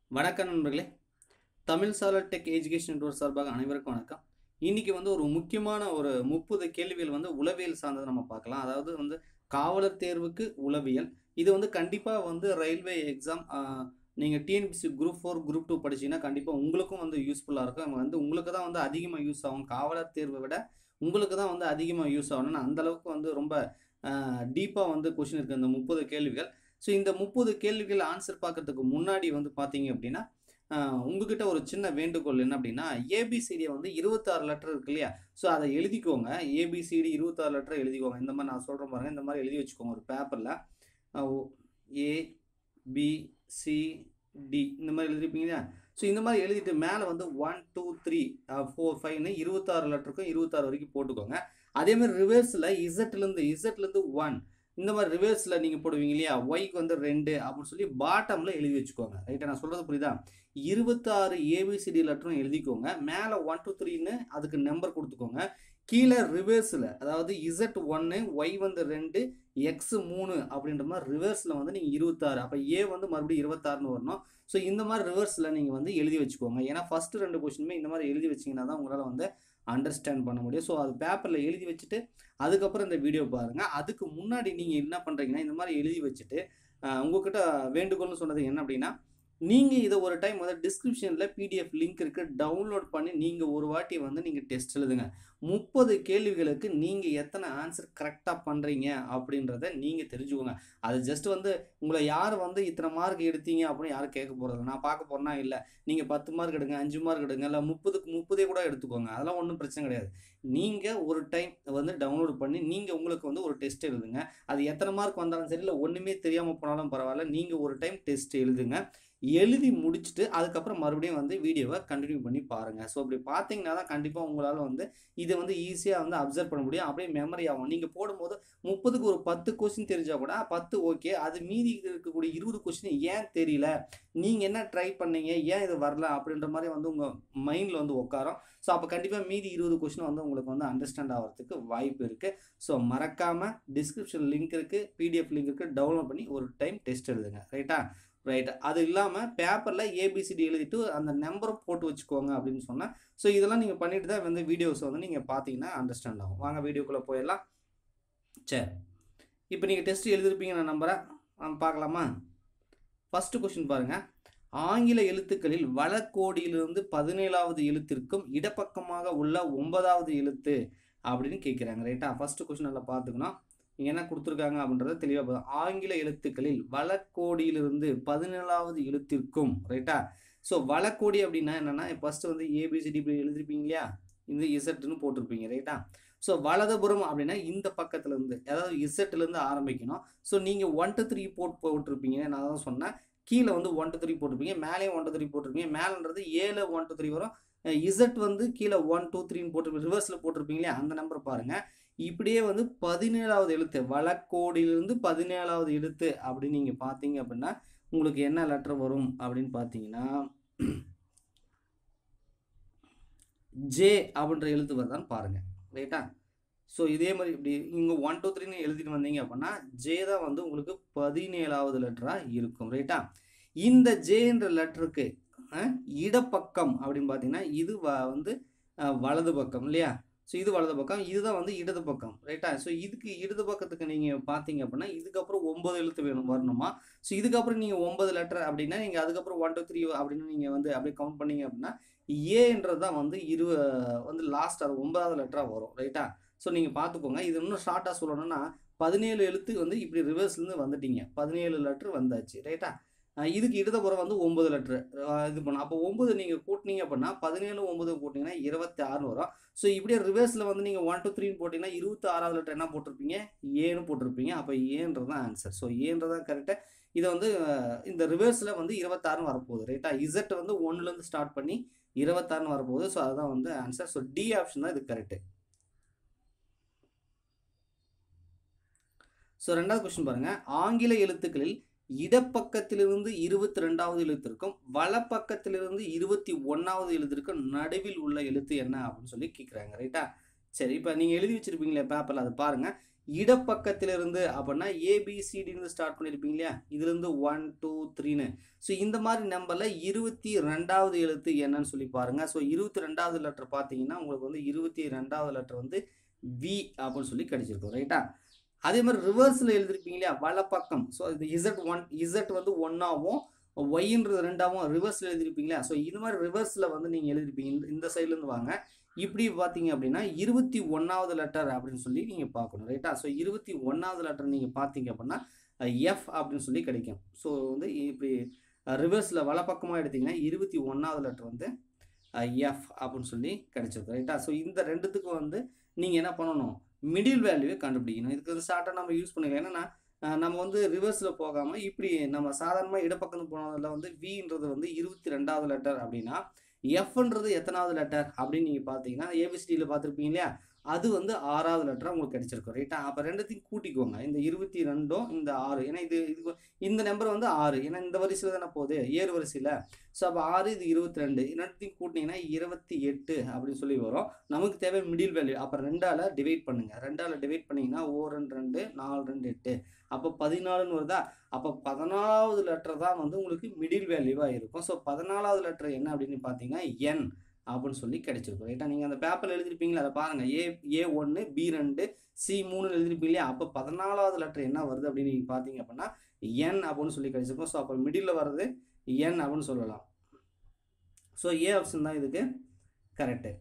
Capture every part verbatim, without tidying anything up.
வணக்கம் நண்பர்களே. Tamil scholar tech education network சார்பாக அனைவருக்கும் வணக்கம். இன்னைக்கு வந்து ஒரு முக்கியமான ஒரு முப்பது கேள்விகள் வந்து உளவியல் சார்ந்தது நம்ம பார்க்கலாம். அதாவது வந்து காவலர் தேர்வுக்கு உளவியல். இது வந்து கண்டிப்பா வந்து ரயில்வே எக்ஸாம் அ நீங்க டிஎன்பிஎஸ்சி குரூப் நான்கு, குரூப் இரண்டு படிச்சீங்கன்னா கண்டிப்பா உங்களுக்கும் வந்து யூஸ்ஃபுல்லா இருக்கும். வந்து உங்களுக்கு தான் வந்து அதிகமா யூஸ் ஆகும். காவலர் தேர்வை விட உங்களுக்கு தான் வந்து அதிகமா யூஸ் ஆகணும்னு அந்த அளவுக்கு வந்து ரொம்ப அ டீப்பா வந்து கொஸ்டின் இருக்கு இந்த முப்பது கேள்விகள். ஸோ இந்த முப்பது கேள்விகள் ஆன்சர் பார்க்கறதுக்கு முன்னாடி வந்து பார்த்தீங்க அப்படின்னா, அ உங்ககிட்ட ஒரு சின்ன வேண்டுகோள் என்ன அப்படின்னா, ஏபிசிடிய வந்து இருபத்தி ஆறு லெட்டர் இருக்கு இல்லையா? ஸோ அத எழுதிக்கோங்க. ஏபிசிடி இருபத்தி ஆறு லெட்டர் எழுதிக்கோங்க. இந்த மாரி நான் சொல்றேன் பாருங்க. இந்த மாரி எழுதி வச்சுக்கோங்க ஒரு பேப்பர்ல. அ ஒ ஏ, பி, சி, டி இந்த மாரி எழுதிருப்பீங்க இல்லையா? ஸோ இந்த மாரி எழுதிட்டு மேல வந்து ஒன்று, இரண்டு, மூன்று, அ நான்கு, 5ன்னு இருபத்தி ஆறு லெட்டருக்கும் இருபத்தி ஆறு வரைக்கும் போட்டுக்கோங்க. அதே மாரி ரிவர்ஸ்ல இசட்லேருந்து இசட்லேருந்து ஒன்று இந்த மாரி ரிவர்ஸ்ல நீங்க போடுவீங்க இல்லையா? ஒய்க்கு வந்து ரெண்டு அப்படின்னு சொல்லி பாட்டம்ல எழுதி வச்சுக்கோங்க. ரைட்டா? நான் சொல்றது புரியுதா? இருபத்தி ஆறு ஏபிசிடி லெட்டரும் எழுதிக்கோங்க. மேல ஒன்று, இரண்டு, மூன்றுன்னு அதுக்கு நம்பர் குடுத்துக்கோங்க. கீழ ரிவர்ஸ்ல அதாவது இசட் ஒன்று, ஒய் வந்து ரெண்டு, எக்ஸ் மூன்று அப்படின்ற மாரி ரிவர்ஸ்ல வந்து நீங்க இருபத்தி ஆறு அப்ப ஏ வந்து மறுபடியும் இருபத்தி ஆறுன்னு வரணும். ஸோ இந்த மாரி ரிவர்ஸ்ல நீங்க வந்து எழுதி வச்சுக்கோங்க. ஏன்னா ஃபர்ஸ்ட் ரெண்டு கொஸ்டினுமே இந்த மாரி எழுதி வச்சீங்கன்னா தான் உங்களால வந்து அண்டர்ஸ்டாண்ட் பண்ண முடியும். ஸோ அது பேப்பர்ல எழுதி வச்சுட்டு அதுக்கப்புறம் இந்த வீடியோ பாருங்க. அதுக்கு முன்னாடி நீங்க என்ன பண்றீங்கன்னா, இந்த மாரி எழுதி வச்சுட்டு, அ உங்ககிட்ட வேண்டுகோள்னு சொன்னது என்ன அப்படின்னா, நீங்க இத ஒரு டைம் வந்து டிஸ்கிரிப்ஷன்ல பிடிஎஃப் லிங்க் இருக்கு. டவுன்லோட் பண்ணி நீங்க ஒரு வாட்டி வந்து நீங்க டெஸ்ட் எழுதுங்க. முப்பது கேள்விகளுக்கு நீங்க எத்தன ஆன்சர் கரெக்ட்டா பண்றீங்க அப்படின்றத நீங்க தெரிஞ்சுக்கோங்க. அது ஜஸ்ட் வந்து உங்கள யார் வந்து இத்தன மார்க் எடுத்தீங்க அப்படின்னு யாரும் கேட்க போறதில்ல. நான் பார்க்க போறேன்னா இல்ல. நீங்க பத்து மார்க் எடுங்க, அஞ்சு மார்க் எடுங்க, இல்ல முப்பதுக்கு முப்பது கூட எடுத்துக்கோங்க. அதெல்லாம் ஒண்ணும் பிரச்சனை கிடையாது. நீங்க ஒரு டைம் வந்து டவுன்லோட் பண்ணி நீங்க உங்களுக்கு வந்து ஒரு டெஸ்ட் எழுதுங்க. அது எத்தன மார்க் வந்தாலும் சரி, இல்ல ஒண்ணுமே தெரியாம போனாலும் பரவால்ல. நீங்க ஒரு டைம் டெஸ்ட் எழுதுங்க. எழுதி முடிச்சுட்டு அதுக்கப்புறம் மறுபடியும் வந்து வீடியோவ கன்டின்யூ பண்ணி பாருங்க. ஸோ அப்படி பார்த்தீங்கன்னா தான் கண்டிப்பா உங்களால வந்து இத வந்து ஈஸியா வந்து அப்சர்வ் பண்ண முடியும். அப்படியே மெமரி ஆகும். நீங்க போடும்போது முப்பதுக்கு ஒரு பத்து கொஸ்டின் தெரிஞ்சா கூட பத்து ஓகே. அது மீதி இருக்கக்கூடிய இருபது கொஸ்டின் ஏன் தெரியல? நீங்க என்ன ட்ரை பண்ணீங்க? ஏன் இது வரல? அப்படின்ற மாரி வந்து உங்க மைண்ட்ல வந்து உட்காரும். ஸோ அப்ப கண்டிப்பா மீதி இருபது கொஸ்டின் வந்து உங்களுக்கு வந்து அண்டர்ஸ்டாண்ட் ஆவறதுக்கு வாய்ப்பு இருக்கு. ஸோ மறக்காம டிஸ்கிரிப்ஷன் லிங்க் இருக்கு, பிடிஎஃப் லிங்க் இருக்கு. டவுன்லோட் பண்ணி ஒரு டைம் டெஸ்ட் எழுதுங்க. ரைட்டா? ரைட். அது இல்லாம பேப்பர்ல ஏபிசிடி எழுதிட்டு அந்த நம்பரும் போட்டு வச்சுக்கோங்க அப்படின்னு சொன்னேன். ஸோ இதெல்லாம் நீங்க பண்ணிட்டு தான் வந்து வீடியோஸ் வந்து நீங்க பார்த்தீங்கன்னா அண்டர்ஸ்டாண்ட் ஆகும். வாங்க வீடியோக்குள்ள போயிடலாம். சரி. இப்போ நீங்க டெஸ்ட் எழுதிருப்பீங்க நான் நம்புறேன். நம்ம பார்க்கலாமா? ஃபர்ஸ்ட் கொஸ்டின் பாருங்க. ஆங்கில எழுத்துக்களில் வலக்கோடியிலிருந்து பதினேழாவது எழுத்திற்கும் இடப்பக்கமாக உள்ள ஒன்பதாவது எழுத்து அப்படின்னு கேட்குறாங்க. ரைட்டா? ஃபர்ஸ்ட் கொஸ்டின் நல்லா பார்த்துக்கணும். இங்க என்ன குடுத்துருக்காங்க அப்படின்றத தெளிவா பாருங்க. ஆங்கில எழுத்துக்களில் வலக்கோடியிலிருந்து பதினேழாவது எழுத்திற்கும் ரைட்டா? ஸோ வலக்கோடி அப்படின்னா என்னன்னா, ஃபர்ஸ்ட் வந்து ஏபிசிடி இப்படி எழுதிருப்பீங்க இல்லையா? இந்த இசட்ன்னு போட்டிருப்பீங்க ரைட்டா? ஸோ வலதுபுறம் அப்படின்னா இந்த பக்கத்துல இருந்து அதாவது இசட்ல இருந்து ஆரம்பிக்கணும். ஸோ நீங்க ஒன்று டூ மூன்று போட்டு போட்டிருப்பீங்க. நான் தான் சொன்னேன். கீழ வந்து ஒன்று டூ மூன்று போட்டிருப்பீங்க. மேலேயும் ஒன்று டூ மூன்று போட்டிருப்பீங்க. மேலன்றது ஏழு ஒன்று டூ மூன்று வரும். இசட் வந்து கீழ ஒன்று டூ மூன்றுன்னு போட்டு ரிவர்ஸ்ல போட்டிருப்பீங்க இல்லையா? அந்த நம்பர் பாருங்க. இப்படியே வந்து பதினேழாவது எழுத்து வலக்கோடியிலிருந்து பதினேழாவது எழுத்து அப்படின்னு நீங்க பார்த்தீங்க அப்படின்னா, உங்களுக்கு என்ன லெட்டர் வரும் அப்படின்னு பார்த்தீங்கன்னா, ஜே அப்படின்ற எழுத்து வருதான்னு பாருங்க. ரைட்டா? ஸோ இதே மாரி இப்படி இங்க ஒன்று டூ மூன்றுன்னு எழுதிட்டு வந்தீங்க அப்படின்னா, ஜே தான் வந்து உங்களுக்கு பதினேழாவது லெட்டரா இருக்கும். ரைட்டா? இந்த ஜேன்ற லெட்டருக்கு அ இடப்பக்கம் அப்படின்னு பார்த்தீங்கன்னா, இது வ வந்து அ வலது பக்கம் இல்லையா? ஸோ இது வலது பக்கம். இதுதான் வந்து இடது பக்கம். ரைட்டா? ஸோ இதுக்கு இடது பக்கத்துக்கு நீங்க பார்த்தீங்க அப்படின்னா, இதுக்கப்புறம் ஒன்பது எழுத்து வேணும் வரணுமா? ஸோ இதுக்கப்புறம் நீங்க ஒன்பது லெட்டர் அப்படின்னா, நீங்க அதுக்கப்புறம் ஒன்று டூ மூன்று அப்படின்னு நீங்க வந்து அப்படியே கவுண்ட் பண்ணீங்க அப்படின்னா, ஏன்றது தான் வந்து இரு வந்து லாஸ்ட் அது ஒன்பதாவது லெட்டரா வரும். ரைட்டா? ஸோ நீங்க பார்த்துக்கோங்க. இது இன்னும் ஷார்ட்டா சொல்லணும்னா, பதினேழு எழுத்து வந்து இப்படி ரிவர்ஸ்லேருந்து வந்துட்டீங்க. பதினேழு லெட்டர் வந்தாச்சு. ரைட்டா? அ இதுக்கு இடதுபுறம் வந்து ஒன்பது லெட்டர் அ இது பண்ணும். அப்போ ஒன்பது நீங்க கூட்டுனீங்க அப்படின்னா, பதினேழு ஒன்பது கூட்டினீங்கன்னா இருபத்தி ஆறுன்னு வரும். ஸோ இப்படியே ரிவர்ஸ்ல வந்து நீங்க ஒன்று டூ மூன்றுன்னு போட்டீங்கன்னா, இருபத்தி ஆறாவது லெட்டர் என்ன போட்டிருப்பீங்க? ஏன்னு போட்டிருப்பீங்க. அப்ப ஏன்றது தான் ஆன்சர். ஸோ ஏன்றது தான் கரெக்ட்டு. இத வந்து அஹ், இந்த ரிவர்ஸ்ல வந்து இருபத்தி ஆறுன்னு வரப்போகுது. ரைட்டா? இசட் வந்து ஒன்றுலேருந்து ஸ்டார்ட் பண்ணி இருபத்தி ஆறுன்னு வரப்போகுது. ஸோ அதுதான் வந்து ஆன்சர். ஸோ டி ஆப்ஷன் தான் இது கரெக்ட்டு. ஸோ ரெண்டாவது கொஸ்டின் பாருங்க. ஆங்கில எழுத்துக்களில் இடப்பக்கத்திலிருந்து இருபத்தி இரண்டாவது எழுத்திற்கும் வலப்பக்கத்திலிருந்து இருபத்தி ஒன்றாவது எழுத்திற்கும் நடுவில் உள்ள எழுத்து என்ன அப்படின்னு சொல்லி கேட்குறாங்க. ரைட்டா? சரி இப்போ நீங்கள் எழுதி வச்சிருப்பீங்களே பேப்பரில் அதை பாருங்க. இடப்பக்கத்திலிருந்து அப்படின்னா ஏபிசிடின்னு ஸ்டார்ட் பண்ணியிருப்பீங்க இல்லையா, இதுலேருந்து ஒன் டூ த்ரீன்னு. ஸோ இந்த மாதிரி நம்பரில் இருபத்தி ரெண்டாவது எழுத்து என்னன்னு சொல்லி பாருங்கள். ஸோ இருபத்தி ரெண்டாவது லெட்டர் பார்த்தீங்கன்னா உங்களுக்கு வந்து இருபத்தி ரெண்டாவது லெட்டர் வந்து வி அப்படின்னு சொல்லி கிடைச்சிருக்கும். ரைட்டா? அதே மாதிரி ரிவர்ஸில் எழுதிருப்பீங்க இல்லையா, வலப்பக்கம். ஸோ இது இசட் ஒன், இசட் வந்து ஒன்னாகவும் ஒய்ன்றது ரெண்டாவும் ரிவர்ஸில் எழுதிருப்பீங்களா. ஸோ இது மாதிரி ரிவர்ஸில் வந்து நீங்கள் எழுதிருப்பீங்க. இந்த இந்த சைட்லேருந்து வாங்க. இப்படி பார்த்தீங்க அப்படின்னா இருபத்தி ஒன்றாவது லெட்டர் அப்படின்னு சொல்லி நீங்கள் பார்க்கணும். ரைட்டா? ஸோ இருபத்தி ஒன்றாவது லெட்டர் நீங்கள் பார்த்தீங்க அப்படின்னா எஃப் அப்படின்னு சொல்லி கிடைக்கும். ஸோ வந்து இப்படி ரிவர்ஸில் வலப்பக்கமாக எடுத்திங்கன்னா இருபத்தி ஒன்றாவது லெட்டர் வந்து எஃப் அப்படின்னு சொல்லி கிடைச்சிருக்கு. ரைட்டா? ஸோ இந்த ரெண்டுத்துக்கும் வந்து நீங்கள் என்ன பண்ணணும், மிடில் வேல்யூவை கண்டுபிடிக்கணும். இதுக்கு வந்து ஷார்ட்டாக நம்ம யூஸ் பண்ணிக்கலாம். என்னென்னா நம்ம வந்து ரிவர்ஸில் போகாமல் இப்படி நம்ம சாதாரணமாக இடப்பக்கம் போனதில் வந்து வின்றது வந்து இருபத்தி ரெண்டாவது லெட்டர் அப்படின்னா எஃப்ன்றது எத்தனாவது லெட்டர் அப்படின்னு நீங்கள் பார்த்தீங்கன்னா ஏபிசிடியில் பார்த்துருப்பீங்க இல்லையா, அது வந்து ஆறாவது லெட்டராக உங்களுக்கு கிடைச்சிருக்கும். ரைட்டா? அப்போ ரெண்டுத்தையும் கூட்டிக்கோங்க. இந்த இருபத்தி ரெண்டும் இந்த ஆறு, ஏன்னா இது இது இந்த நம்பர் வந்து ஆறு, ஏன்னா இந்த வரிசையில் தானே போகுது, ஏறு வரிசையில். ஸோ அப்போ ஆறு, இது இருபத்தி ரெண்டு, ரெண்டுத்தையும் கூட்டினீங்கன்னா இருபத்தி எட்டு அப்படின்னு சொல்லி வரும். நமக்கு தேவை மிடில் வேல்யூ. அப்போ ரெண்டால் டிவைட் பண்ணுங்கள். ரெண்டால் டிவைட் பண்ணிங்கன்னா ஓ ரெண்டு ரெண்டு நாலு ரெண்டு எட்டு, அப்போ பதினாலுன்னு வருதா. அப்போ பதினாலாவது லெட்டர் தான் வந்து உங்களுக்கு மிடில் வேல்யூவாக இருக்கும். ஸோ பதினாலாவது லெட்டர் என்ன அப்படின்னு பார்த்தீங்கன்னா என் அப்படின்னு சொல்லி கிடைச்சிருக்கும். ரைட்டா? நீங்கள் அந்த பேப்பரில் எழுதிருப்பீங்களா, அதை பாருங்கள். ஏ ஏ ஒன்று பி ரெண்டு சி மூணுன்னு எழுதிருப்பீங்க இல்லையா. அப்போ பதினாலாவது லெட்டர் என்ன வருது அப்படின்னு நீங்கள் பார்த்தீங்க அப்படின்னா என் அப்படின்னு சொல்லி கிடைச்சிருக்கும். ஸோ அப்போ மிடில் வர்றது என் அப்படின்னு சொல்லலாம். ஸோ ஏ ஆப்ஷன் தான் இதுக்கு கரெக்டு.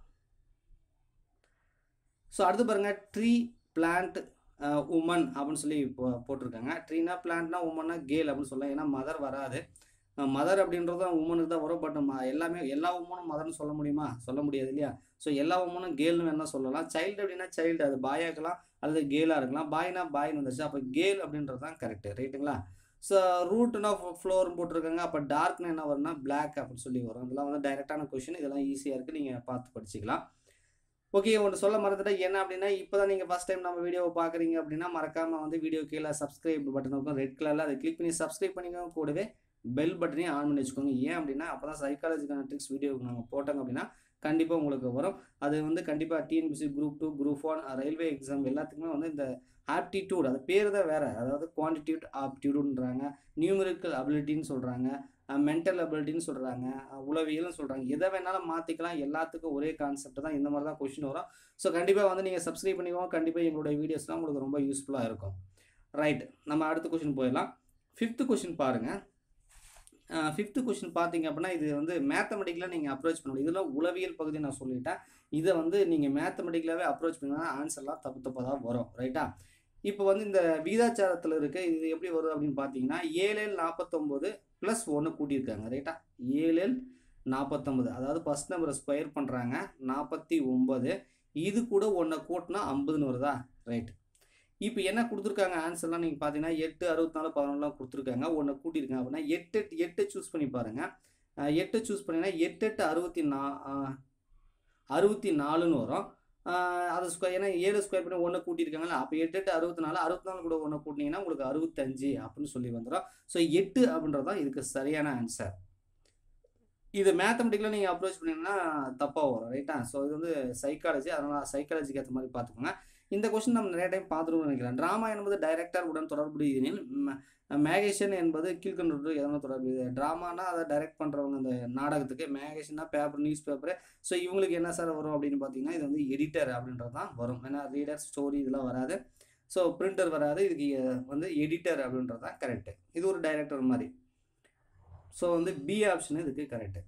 ஸோ அடுத்து பாருங்கள், ட்ரீ பிளான்ட் உமன் அப்படின்னு சொல்லி போ போட்டிருக்காங்க. ட்ரீனா பிளான்ட்னா உமன்னா கேர்ள் அப்படின்னு சொல்லலாம். ஏன்னா மதர் வராது. மதர் அப்படின்றதும் உமனுக்கு தான் வரும். பட் எல்லாமே எல்லா உமனும் மதர்னு சொல்ல முடியுமா, சொல்ல முடியாது இல்லையா. ஸோ எல்லா உமனும் கேர்ள்னு வேணால் சொல்லலாம். சைல்டு அப்படின்னா சைல்டு, அது பாயாக இருக்கலாம் அல்லது கேர்ளாக இருக்கலாம். பாய்னா பாய்னு வந்துச்சு. அப்போ கேர்ள் அப்படின்றது தான் கரெக்டு. ரைட்டுங்களா? ஸோ ரூட்னா ஃப்ளோர்னு போட்டிருக்காங்க. அப்போ டார்க்னா என்ன வரும்னா பிளாக் அப்படின்னு சொல்லி வரும். இதெல்லாம் வந்து டைரெக்டான கொஷின். இதெல்லாம் ஈஸியாக இருக்குது, நீங்கள் பார்த்து படிச்சுக்கலாம். ஓகே, ஒன்று சொல்ல மறந்துட்டேன். என்ன அப்படின்னா இப்போ தான் நீங்கள் ஃபஸ்ட் டைம் நம்ம வீடியோவை பார்க்குறீங்க அப்படின்னா மறக்காமல் வந்து வீடியோ கீழே சப்ஸ்கிரைப் பட்டன் இருக்கும் ரெட் கலரில், அதை கிளிக் பண்ணி சப்ஸ்கிரைப் பண்ணிக்கோங்க. கூடவே பெல் பட்டனையும் ஆன் பண்ணி வச்சுக்கோங்க. ஏன் அப்படின்னா அப்போ தான் சைக்காலஜிக்கான ட்ரிக்ஸ் வீடியோ நாங்கள் போட்டாங்க அப்படின்னா கண்டிப்பாக உங்களுக்கு வரும். அது வந்து கண்டிப்பாக TNPSC group two group one railway exam எல்லாத்துக்குமே வந்து இந்த ஆப்டிடியூட், அது பேர் தான் வேறு, அதாவது குவான்டிடியூட் ஆப்டிடியூடுன்றாங்க, நியூமெரிக்கல் அபிலிட்டின்னு சொல்கிறாங்க, மென்டல் அபிலிட்டின்னு சொல்கிறாங்க, உளவியல்னு சொல்கிறாங்க. எதை வேணாலும் மாற்றிக்கலாம். எல்லாத்துக்கும் ஒரே கான்செப்ட் தான். இந்த மாதிரி தான் கொஷின் வரும். ஸோ கண்டிப்பாக வந்து நீங்கள் சப்ஸ்கிரைப் பண்ணிக்கோங்க. கண்டிப்பாக எங்களுடைய வீடியோஸ்லாம் உங்களுக்கு ரொம்ப யூஸ்ஃபுல்லாக இருக்கும். ரைட், நம்ம அடுத்த கொஷின் போயிடலாம். ஃபிஃப்த்து கொஷின் பாருங்கள். ஃபிஃப்த்து கொஷின் பார்த்தீங்க அப்படின்னா இது வந்து மேத்தமெட்டிக்கலாக நீங்கள் அப்ரோச் பண்ணணும். இதெல்லாம் உளவியல் பகுதி நான் சொல்லிட்டேன். இதை வந்து நீங்கள் மேத்தமெட்டிக்கலாகவே அப்ரோச் பண்ணிங்கன்னா ஆன்சர்லாம் தப்பு தப்பாக தான் வரும். ரைட்டா? இப்போ வந்து இந்த விகிதாச்சாரத்தில் இருக்க இது எப்படி வருது அப்படின்னு பார்த்தீங்கன்னா ஏழு ஏழு நாற்பத்தொம்போது ப்ளஸ் ஒன்று கூட்டியிருக்காங்க. ரைட்டா? ஏழு ஏழு நாற்பத்தொம்பது, அதாவது ஃபஸ்ட் நம்பரை ஸ்கொயர் பண்ணுறாங்க நாற்பத்தி ஒம்பது, இது கூட ஒன்றை கூட்டினா ஐம்பதுன்னு வருதா. ரைட். இப்போ என்ன கொடுத்துருக்காங்க ஆன்சர்லாம் நீங்கள் பார்த்தீங்கன்னா எட்டு அறுபத்தி நாலு பதினொன்றுலாம் கொடுத்துருக்காங்க. ஒன்று கூட்டியிருக்காங்க அப்படின்னா எட்டு எட்டு சூஸ் பண்ணி பாருங்கள். எட்டு சூஸ் பண்ணிங்கன்னா எட்டு எட்டு அறுபத்தி நா அறுபத்தி நாலுன்னு வரும். அது ஸ்கொயர், ஏன்னா ஏழு ஸ்கொயர் பண்ணி ஒன்று கூட்டியிருக்காங்களா. அப்போ எட்டு எட்டு அறுபத்தி நாலு அறுபத்தி நாலு கூட ஒன்று கூட்டினீங்கன்னா உங்களுக்கு அறுபத்தஞ்சு அப்படின்னு சொல்லி வந்துடும். ஸோ எட்டு அப்படின்றது தான் இதுக்கு சரியான ஆன்சர். இது மேத்தமெட்டிக்கலாக நீங்கள் அப்ரோச் பண்ணிங்கன்னா தப்பாக வரும். ரைட்டா? ஸோ இது வந்து சைக்காலஜி, அதனால் சைக்காலஜிக்கு ஏற்ற மாதிரி பார்த்துக்கோங்க. இந்த கொஸ்டின் நம்ம நிறைய டைம் பார்த்துருவோம்னு நினைக்கிறேன். ட்ராமா என்பது டைரக்டர் உடன் தொடர்புடையதில் மேகேஷன் என்பது கீழ்கொண்டு எதனா தொடர்பு. ட்ராமானா அதை டைரக்ட் பண்ணுறவங்க இந்த நாடகத்துக்கு, மேகேஷன்னா பேப்பர் நியூஸ் பேப்பரு. ஸோ இவங்களுக்கு என்ன சார் வரும் அப்படின்னு பார்த்தீங்கன்னா இது வந்து எடிட்டர் அப்படின்றது தான் வரும். ஏன்னா ரீடர் ஸ்டோரி இதெல்லாம் வராது. ஸோ பிரிண்டர் வராது. இதுக்கு வந்து எடிட்டர் அப்படின்றது தான் கரெக்டு. இது ஒரு டைரக்டர் மாதிரி. ஸோ வந்து பி ஆப்ஷன் இதுக்கு கரெக்டு.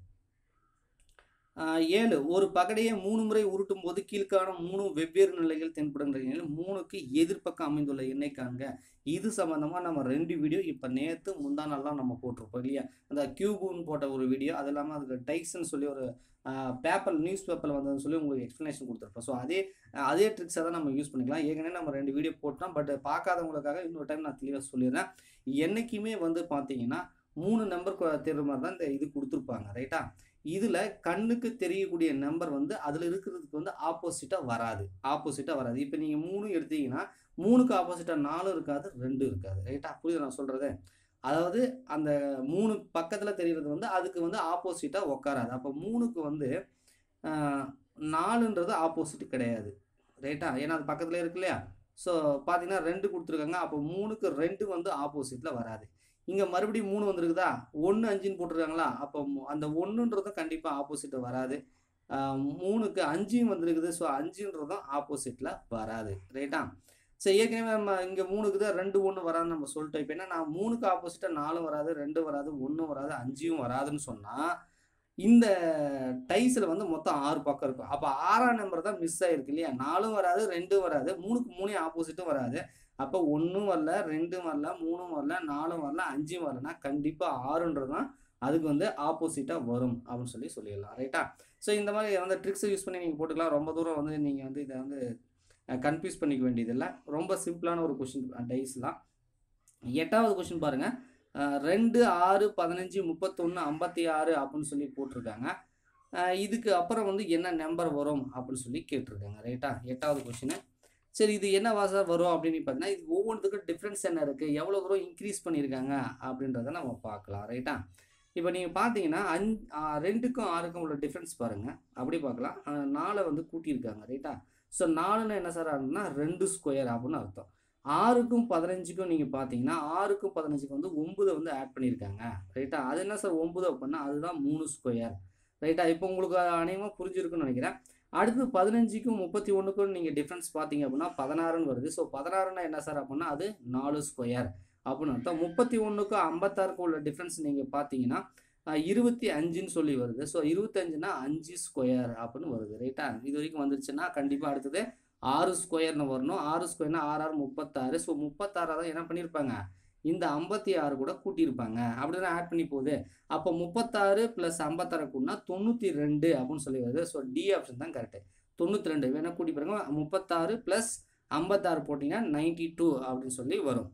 ஏழு, ஒரு பகடையை மூணு முறை உருட்டும் போது கீழ்கான மூணு வெவ்வேறு நிலைகள் தென்படுகின்ற நிலையில் மூணுக்கு எதிர்ப்பக்கம் அமைந்துள்ள எண்ணெய் காண்க. இது சம்மந்தமாக நம்ம ரெண்டு வீடியோ இப்போ நேற்று முந்தா நாள்லாம் நம்ம போட்டிருப்போம் இல்லையா. அந்த கியூபுன்னு போட்ட ஒரு வீடியோ, அது இல்லாமல் அதுக்கு டைக்ஸ்ன்னு சொல்லி ஒரு பேப்பர் நியூஸ் பேப்பரில் வந்ததுன்னு சொல்லி உங்களுக்கு எக்ஸ்ப்ளனேஷன் கொடுத்துருப்போம். ஸோ அதே அதே ட்ரிக்ஸை தான் நம்ம யூஸ் பண்ணிக்கலாம். ஏற்கனவே நம்ம ரெண்டு வீடியோ போட்டோம். பட் பார்க்காதவங்களுக்காக இன்னொரு டைம் நான் தெளிவாக சொல்லிடுறேன். என்றைக்குமே வந்து பார்த்தீங்கன்னா மூணு நம்பர் தேர்வு மாதிரி தான் இந்த இது கொடுத்துருப்பாங்க. ரைட்டா? இதில் கண்ணுக்கு தெரியக்கூடிய நம்பர் வந்து அதில் இருக்கிறதுக்கு வந்து ஆப்போசிட்டாக வராது. ஆப்போசிட்டாக வராது. இப்போ நீங்கள் மூணு எடுத்தீங்கன்னா மூணுக்கு ஆப்போசிட்டாக நாலு இருக்காது, ரெண்டு இருக்காது. ரைட்டா? புரியுது நான் சொல்கிறது? அதாவது அந்த மூணு பக்கத்தில் தெரிகிறது வந்து அதுக்கு வந்து ஆப்போசிட்டாக உட்காராது. அப்போ மூணுக்கு வந்து நாலுன்றது ஆப்போசிட் கிடையாது. ரைட்டா? ஏன்னா அது பக்கத்தில் இருக்கு இல்லையா. ஸோ பார்த்தீங்கன்னா ரெண்டு கொடுத்துருக்காங்க. அப்போ மூணுக்கு ரெண்டு வந்து ஆப்போசிட்டில் வராது. இங்கே மறுபடியும் மூணு வந்துருக்குதா, ஒன்று அஞ்சுன்னு போட்டிருக்காங்களா, அப்போ அந்த ஒன்றுன்றதும் கண்டிப்பாக ஆப்போசிட்டில் வராது. மூணுக்கு அஞ்சும் வந்துருக்குது. ஸோ அஞ்சுன்றதும் ஆப்போசிட்டில் வராது. ரைட்டா? ஸோ ஏற்கனவே நம்ம இங்கே மூணுக்கு தான் ரெண்டு ஒன்று வராதுன்னு நம்ம சொல்லிட்டோம். இப்போ என்ன, நான் மூணுக்கு ஆப்போசிட்டாக நாலும் வராது, ரெண்டு வராது, ஒன்றும் வராது, அஞ்சும் வராதுன்னு சொன்னால் இந்த டைஸில் வந்து மொத்தம் ஆறு பக்கம் இருக்கும். அப்போ ஆறாம் நம்பர் தான் மிஸ் ஆகிருக்கு இல்லையா? நாலும் வராது, ரெண்டும் வராது, மூணுக்கு மூணே ஆப்போசிட்டும் வராது. அப்போ ஒன்றும் வரல, ரெண்டும் வரல, மூணும் வரல, நாலும் வரல, அஞ்சும் வரலன்னா கண்டிப்பாக ஆறுன்றது தான் அதுக்கு வந்து ஆப்போசிட்டாக வரும் அப்படின்னு சொல்லி சொல்லிடலாம். ரைட்டா? ஸோ இந்த மாதிரி வந்து ட்ரிக்ஸை யூஸ் பண்ணி நீங்கள் போட்டுக்கலாம். ரொம்ப தூரம் வந்து நீங்கள் வந்து இதை வந்து கன்ஃபியூஸ் பண்ணிக்க வேண்டியதில்லை. ரொம்ப சிம்பிளான ஒரு கொஷின் டைஸ்லாம். எட்டாவது கொஷின் பாருங்கள். ரெண்டு ஆறு பதினஞ்சு முப்பத்தொன்று ஐம்பத்தி ஆறு அப்படின்னு சொல்லி போட்டிருக்காங்க. இதுக்கு அப்புறம் வந்து என்ன நம்பர் வரும் அப்படின்னு சொல்லி கேட்டிருக்காங்க. ரைட்டா? எட்டாவது கொஷினு. சரி, இது என்ன வாசா வரும் அப்படின்னு பார்த்தீங்கன்னா, இது ஒவ்வொன்றுத்துக்கும் டிஃப்ரென்ஸ் என்ன இருக்குது, எவ்வளோ தூரம் இன்க்ரீஸ் பண்ணியிருக்காங்க அப்படின்றத நம்ம பார்க்கலாம். ரைட்டா? இப்போ நீங்கள் பார்த்தீங்கன்னா அஞ் ரெண்டுக்கும் ஆறுக்கும் உள்ள டிஃப்ரென்ஸ் பாருங்கள். அப்படி பார்க்கலாம். நாலை வந்து கூட்டியிருக்காங்க. ரைட்டா? ஸோ நாலுன்னு என்ன சார் ஆகுதுன்னா ரெண்டு ஸ்கொயர் அப்படின்னு அர்த்தம். ஆறுக்கும் பதினஞ்சுக்கும் நீங்கள் பார்த்தீங்கன்னா ஆறுக்கும் பதினஞ்சுக்கு வந்து ஒம்பது வந்து ஆட் பண்ணியிருக்காங்க. ரைட்டா? அது என்ன சார் ஒம்பது அப்படின்னா அதுதான் மூணு ஸ்கொயர். ரைட்டா? இப்போ உங்களுக்கு அநேகமாக புரிஞ்சிருக்குன்னு நினைக்கிறேன். அடுத்து பதினஞ்சுக்கும் முப்பத்தி ஒன்றுக்கும் நீங்கள் டிஃப்ரென்ஸ் பார்த்தீங்க அப்படின்னா பதினாறுன்னு வருது. ஸோ பதினாறுன்னா என்ன சார் அப்படின்னா அது நாலு ஸ்கொயர் அப்படின்னு அர்த்தம். முப்பத்தி ஒன்றுக்கும் ஐம்பத்தாறுக்கும் உள்ள டிஃப்ரென்ஸ் நீங்கள் பார்த்தீங்கன்னா இருபத்தி அஞ்சுன்னு சொல்லி வருது. ஸோ இருபத்தஞ்சுனா அஞ்சு ஸ்கொயர் அப்படின்னு வருது. ரைட்டா? இது வரைக்கும் வந்துருச்சுன்னா கண்டிப்பாக அடுத்தது ஆறு ஸ்கொயர்னு வரணும். ஆறு ஸ்கொயர்னா ஆறு ஆறு முப்பத்தாறு. ஸோ முப்பத்தாறு தான் என்ன பண்ணியிருப்பாங்க, இந்த ஐம்பத்தி ஆறு கூட கூட்டியிருப்பாங்க. அப்படி தான் ஆட் பண்ணி போகுது. அப்போ முப்பத்தாறு ப்ளஸ் ஐம்பத்தாறு கூட்டினா தொண்ணூற்றி ரெண்டு அப்படின்னு சொல்லி வருது. ஸோ டி ஆப்ஷன் தான் கரெக்டு. தொண்ணூற்றி ரெண்டு வேணால் கூட்டி பாருங்க. முப்பத்தாறு ப்ளஸ் ஐம்பத்தாறு போட்டிங்கன்னா நைன்டி டூ அப்படின்னு சொல்லி வரும்.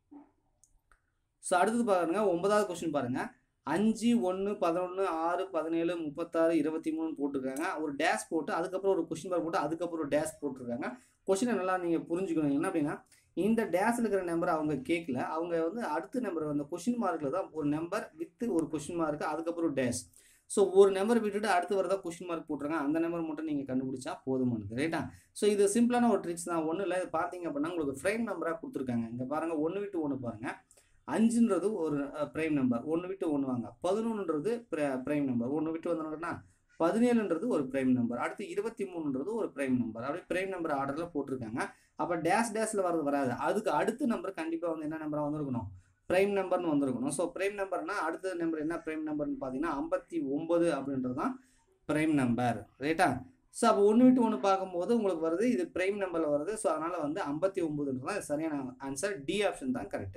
ஸோ அடுத்தது பாருங்க, ஒன்பதாவது கொஸ்டின் பாருங்கள். அஞ்சு ஒன்று பதினொன்று ஆறு பதினேழு முப்பத்தாறு இருபத்தி மூணு போட்டிருக்காங்க. ஒரு டேஷ் போட்டு அதுக்கப்புறம் ஒரு கொஸ்டின் மார்க் போட்டு அதுக்கப்புறம் ஒரு டேஷ் போட்டிருக்காங்க. கொஸ்டினை நல்லா நீங்கள் புரிஞ்சுக்கணும். என்ன அப்படின்னா, இந்த டேஷில் இருக்கிற நம்பர் அவங்க கேட்கல. அவங்க வந்து அடுத்த நம்பர் அந்த கொஸ்டின் மார்க்கில் தான் ஒரு நம்பர் வித்து ஒரு கொஸ்டின் மார்க் அதுக்கப்புறம் ஒரு டேஷ். ஸோ ஒரு நம்பர் விட்டுட்டு அடுத்து வரதா கொஸ்டின் மார்க் போட்டிருக்காங்க. அந்த நம்பர் மட்டும் நீங்கள் கண்டுபிடிச்சா போதுமானது. ரைட்டா? ஸோ இது சிம்பிளான ஒரு ட்ரிக்ஸ் தான். ஒன்றும் இல்லை. பார்த்தீங்க அப்படின்னா உங்களுக்கு ஃப்ரைம் நம்பராக கொடுத்துருக்காங்க. இங்கே பாருங்கள், ஒன்று விட்டு ஒன்று பாருங்கள். அஞ்சுன்றது ஒரு ப்ரைம் நம்பர், ஒன்று விட்டு ஒன்று வாங்க. பதினொன்றுன்றது ப்ரைம் நம்பர், ஒன்று விட்டு வந்தோம்னா பதினேழுன்றது ஒரு ப்ரைம் நம்பர். அடுத்து இருபத்தி மூணுன்றது ஒரு ப்ரைம் நம்பர். அப்படியே ப்ரைம் நம்பர் ஆர்டரில் போட்டிருக்காங்க. அப்போ டேஷ் டேஷில் வரது வராது. அதுக்கு அடுத்த நம்பர் கண்டிப்பாக வந்து என்ன நம்பராக வந்துருக்கணும், ப்ரைம் நம்பர்னு வந்துருக்கணும். ஸோ ப்ரைம் நம்பர்னா அடுத்த நம்பர் என்ன ப்ரைம் நம்பர்னு பார்த்தீங்கன்னா ஐம்பத்தி ஒம்பது அப்படின்றது தான் ப்ரைம் நம்பர். ரைட்டா? ஸோ அப்போ ஒன்று விட்டு ஒன்று பார்க்கும்போது உங்களுக்கு வருது, இது ப்ரைம் நம்பரில் வருது. ஸோ அதனால் வந்து ஐம்பத்தி ஒம்பதுன்றது தான் சரியான ஆன்சர். டி ஆப்ஷன் தான் கரெக்டு.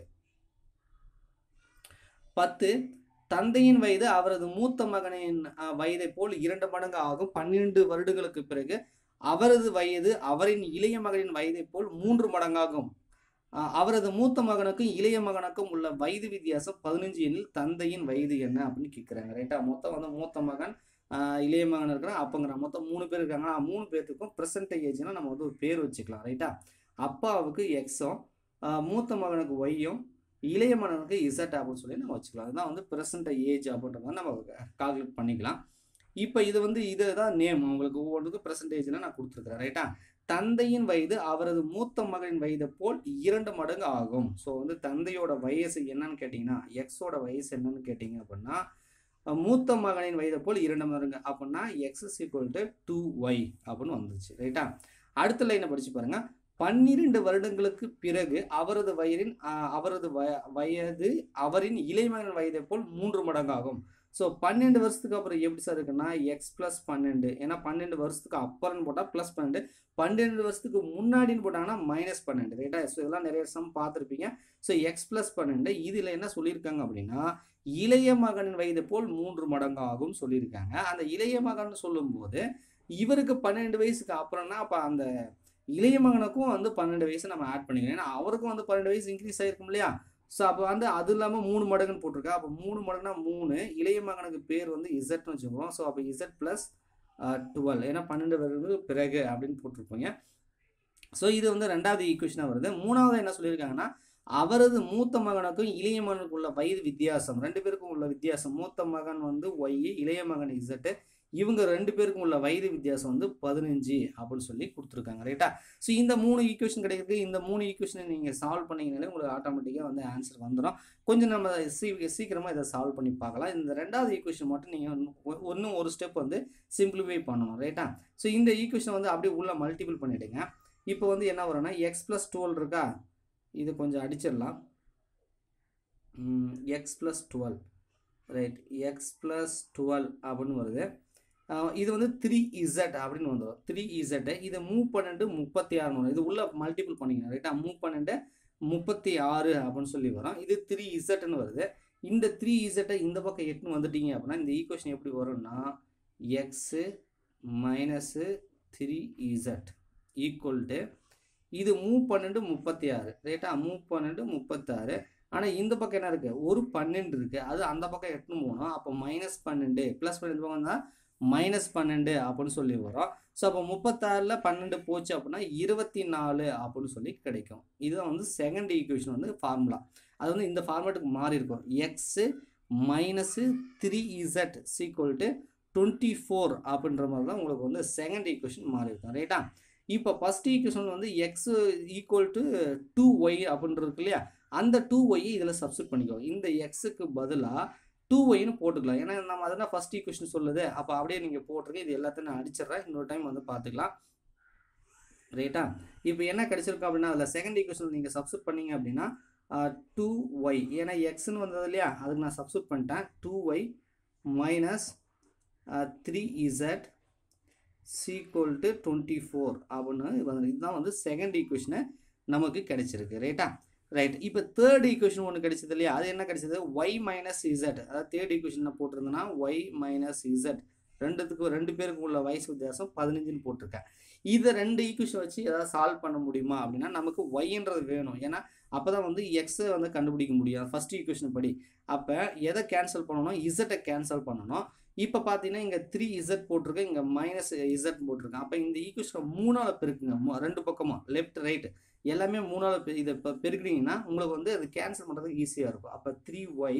பத்து, தந்தையின் வயது அவரது மூத்த மகனின் வயதை போல் இரண்டு மடங்கு ஆகும். பன்னிரண்டு வருடங்களுக்கு பிறகு அவரது வயது அவரின் இளைய மகனின் வயதை போல் மூன்று மடங்காகும். அவரது மூத்த மகனுக்கும் இளைய மகனுக்கும் உள்ள வயது வித்தியாசம் பதினஞ்சு எண்ணில் தந்தையின் வயது என்ன அப்படின்னு கேட்குறாங்க. ரைட்டா? மொத்தம் வந்து மூத்த மகன் இளைய மகன் இருக்கிறான். அப்போங்கிற மொத்தம் மூணு பேர் இருக்காங்க. மூணு பேர்த்துக்கும் ப்ரெசன்டேஜ்னா நம்ம வந்து ஒரு பேர் வச்சுக்கலாம். ரைட்டா? அப்பாவுக்கு எக்ஸும் மூத்த மகனுக்கு ஒய்யும் இளைய மகனுக்கு இசட் அப்படின்னு சொல்லி நம்ம வச்சுக்கலாம். அதுதான் வந்து ப்ரெசன்ட் ஏஜ் அப்படின்றத நம்ம கால்குலேட் பண்ணிக்கலாம். இப்போ இது வந்து இதை தான் நேம் உங்களுக்கு ஒவ்வொன்றுக்கும் ப்ரெசன்டேஜில் நான் கொடுத்துருக்குறேன். ரைட்டா? தந்தையின் வயது அவரது மூத்த மகனின் வயதை போல் இரண்டு மடங்கு ஆகும். ஸோ வந்து தந்தையோட வயசு என்னன்னு கேட்டிங்கன்னா, எக்ஸோட வயசு என்னன்னு கேட்டிங்க அப்படின்னா மூத்த மகனின் வயதை போல் இரண்டு மடங்கு அப்படின்னா X is equal to two Y அப்படின்னு வந்துருச்சு. ரைட்டா? அடுத்த லைனை படித்து பாருங்கள். பன்னிரண்டு வருடங்களுக்கு பிறகு அவரது வயதின் அவரது வய வயது அவரின் இளைமகன் வயதை போல் மூன்று மடங்காகும். ஸோ பன்னெண்டு வருஷத்துக்கு அப்புறம் எப்படி சார் இருக்குன்னா எக்ஸ் ப்ளஸ் பன்னெண்டு. ஏன்னா பன்னெண்டு வருஷத்துக்கு அப்புறம்னு போட்டால் ப்ளஸ் பன்னெண்டு, பன்னெண்டு வருஷத்துக்கு முன்னாடின்னு போட்டாங்கன்னா மைனஸ் பன்னெண்டு. ரைட்டா? ஸோ இதெல்லாம் நிறைய சம் பார்த்துருப்பீங்க. ஸோ எக்ஸ் ப்ளஸ் பன்னெண்டு இதில் என்ன சொல்லியிருக்காங்க அப்படின்னா இளைய மகனின் வயது போல் மூன்று மடங்காகும் சொல்லியிருக்காங்க. அந்த இளைய மகன் சொல்லும்போது இவருக்கு பன்னெண்டு வயசுக்கு அப்புறம்னா அப்போ அந்த இளைய மகனுக்கும் வந்து பன்னெண்டு வயசு நம்ம ஆட் பண்ணிக்கிறோம். ஏன்னா அவருக்கும் வந்து பன்னெண்டு வயசு இன்க்ரீஸ் ஆகிருக்கும் இல்லையா? ஸோ அப்போ வந்து அது இல்லாமல் மூணு மடங்குன்னு போட்டிருக்கா. அப்போ மூணு மடங்குனா மூணு, இளைய மகனுக்கு பேர் வந்து இசட்னு வச்சுக்கிறோம். ஸோ அப்போ இசட் ப்ளஸ் டுவெல், ஏன்னா பன்னெண்டு வருது பிறகு அப்படின்னு போட்டிருப்போங்க. ஸோ இது வந்து ரெண்டாவது ஈக்குவேஷனாக வருது. மூணாவது என்ன சொல்லியிருக்காங்கன்னா அவரது மூத்த மகனுக்கும் இளைய மகனுக்கு உள்ள வயது வித்தியாசம், ரெண்டு பேருக்கும் உள்ள வித்தியாசம். மூத்த மகன் வந்து ஒய், இளைய மகன் இசட்டு. இவங்க ரெண்டு பேருக்கும் உள்ள வயது வித்தியாசம் வந்து பதினஞ்சு அப்படின்னு சொல்லி கொடுத்துருக்காங்க ரைட்டா. ஸோ இந்த மூணு ஈக்குவேஷன் கிடைக்குது. இந்த மூணு ஈக்குவேஷனை நீங்கள் சால்வ் பண்ணிங்கனாலே உங்களுக்கு ஆட்டோமேட்டிக்காக வந்து ஆன்சர் வந்துடும். கொஞ்சம் நம்ம சீ சீக்கிரமாக இதை சால்வ் பண்ணி பார்க்கலாம். இந்த ரெண்டாவது ஈக்குவேஷன் மட்டும் நீங்கள் இன்னும் ஒரு ஸ்டெப் வந்து சிம்பிளிஃபை பண்ணணும் ரைட்டா. ஸோ இந்த ஈக்குவேஷன் வந்து அப்படியே உள்ள மல்டிபிள் பண்ணிவிடுங்க. இப்போ வந்து என்ன வரும்னா எக்ஸ் ப்ளஸ் டுவெல் இருக்கா, இது கொஞ்சம் அடிச்சிடலாம். X plus twelve right, X plus twelve அப்படின்னு வருது. இது வந்து த்ரீ இசட் அப்படின்னு வந்துடும். த்ரீ இசட்டை இதை மூவ் பன்னெண்டு முப்பத்தி ஆறுன்னு வரும். இது உள்ள மல்டிபிள் பண்ணிக்கணும் ரைட்டா. மூவ் பன்னெண்டு முப்பத்தி ஆறு அப்படின்னு சொல்லி வரும். இது த்ரீ இசட்னு வருது. இந்த த்ரீ இசட்டை இந்த பக்கம் எட்டுன்னு வந்துட்டீங்க அப்படின்னா இந்த ஈக்குவேஷன் எப்படி வரும்னா X minus three Z equal to இது மூவ் பன்னெண்டு முப்பத்தி ஆறு ரைட்டா. மூவ் பன்னெண்டு முப்பத்தாறு. ஆனால் இந்த பக்கம் என்ன இருக்குது, ஒரு பன்னெண்டு இருக்குது, அது அந்த பக்கம் எட்டுன்னு போகணும். அப்போ மைனஸ் பன்னெண்டு ப்ளஸ் பன்னெண்டு பக்கம் தான் மைனஸ் பன்னெண்டு அப்படின்னு சொல்லி வரும். ஸோ அப்போ முப்பத்தாறில் பன்னெண்டு போச்சு அப்படின்னா இருபத்தி நாலு அப்படின்னு சொல்லி கிடைக்கும். இதுதான் வந்து செகண்ட் ஈக்குவேஷன் வந்து ஃபார்முலா. அது வந்து இந்த ஃபார்மேட்டுக்கு மாறி இருக்கும். X minus three Z equal to twenty four அப்படின்ற மாதிரி தான் உங்களுக்கு வந்து செகண்ட் ஈக்குவேஷன் மாறி இருக்கும் ரைட்டா. இப்போ ஃபஸ்ட் ஈக்குவேஷன் வந்து X equal to two Y அப்படின்றது இருக்கு இல்லையா, அந்த டூ ஒய் இதில் சப்ஸ்டிட் பண்ணிக்கோ. இந்த எக்ஸுக்கு பதிலாக டூ ஒய்னு போட்டுக்கலாம். ஏன்னா நம்ம அதனால் ஃபஸ்ட் ஈக்குவேஷன் சொல்லுது. அப்போ அப்படியே நீங்கள் போட்டிருக்கேன். இது எல்லாத்தையும் நான் அடிச்சிடுறேன். இன்னொரு டைம் வந்து பார்த்துக்கலாம் ரைட்டா. இப்போ என்ன கிடைச்சிருக்கோம் அப்படின்னா அதில் செகண்ட் ஈக்குவேஷன் நீங்கள் சப்ஸ்டிட் பண்ணீங்க அப்படின்னா டூ ஒய், ஏன்னா எக்ஸ்ன்னு வந்தது இல்லையா, அதுக்கு நான் சப்ஸ்டிட் பண்ணிட்டேன். Two Y minus three Z equal to twenty four அப்படின்னு வந்து இதுதான் வந்து செகண்ட் ஈக்குவேஷனை நமக்கு கிடைச்சிருக்கு ரைட்டா. ரைட். இப்போ தேர்ட் ஈக்குவேஷன் ஒன்று கிடைச்சது இல்லையா, அது என்ன கிடைச்சது, ஒய் மைனஸ் இசட். அதாவது தேர்ட் ஈக்குவேஷன் போட்டிருந்தேன்னா ஒய் மைனஸ் இசட், ரெண்டுத்துக்கும் ரெண்டு பேருக்கு உள்ள வயசு வித்தியாசம் பதினஞ்சுன்னு போட்டிருக்கேன். இதை ரெண்டு ஈக்குவேஷன் வச்சு ஏதாவது சால்வ் பண்ண முடியுமா அப்படின்னா நமக்கு ஒய்ன்றது வேணும். ஏன்னா அப்போ தான் வந்து எக்ஸை வந்து கண்டுபிடிக்க முடியும் ஃபஸ்ட் ஈக்குவேஷன் படி. அப்போ எதை கேன்சல் பண்ணணும், இசட்டை கேன்சல் பண்ணணும். இப்போ பார்த்தீங்கன்னா இங்கே த்ரீ இசட் போட்டிருக்கேன், இங்கே மைனஸ் இசட் போட்டிருக்கேன். அப்போ இந்த ஈக்குவேஷன் மூணால் பெருக்குங்க, ரெண்டு பக்கமும் லெஃப்ட் ரைட் எல்லாமே மூணால் இதை இப்போ பெருக்குனீங்கன்னா உங்களுக்கு வந்து அது கேன்சல் பண்ணுறதுக்கு ஈஸியாக இருக்கும். அப்போ த்ரீ ஒய்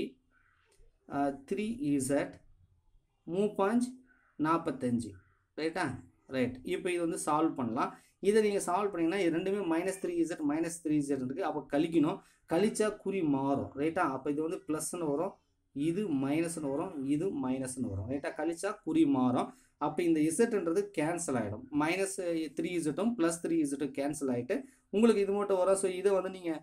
த்ரீ இசட் மூணு பாயிண்ட் நாற்பத்தஞ்சு ரைட்டா. ரைட். இப்போ இது வந்து சால்வ் பண்ணலாம். இதை நீங்கள் சால்வ் பண்ணிங்கன்னா இது ரெண்டுமே minus three Z minus three Z இருக்குது. அப்போ கழிக்கணும், கழிச்சா குறி மாறும் ரைட்டா. அப்போ இது வந்து ப்ளஸ்ன்னு வரும், இது மைனஸ்ன்னு வரும், இது மைனஸ்ன்னு வரும் ரைட்டா. கழிச்சா குறி மாறும். அப்போ இந்த இசட்ன்றது கேன்சல் ஆகிடும். மைனஸ் த்ரீ இசட்டும் ப்ளஸ் த்ரீ இசட்டும் கேன்சல் ஆகிட்டு உங்களுக்கு இது மட்டும் வரும். ஸோ இதை வந்து நீங்கள்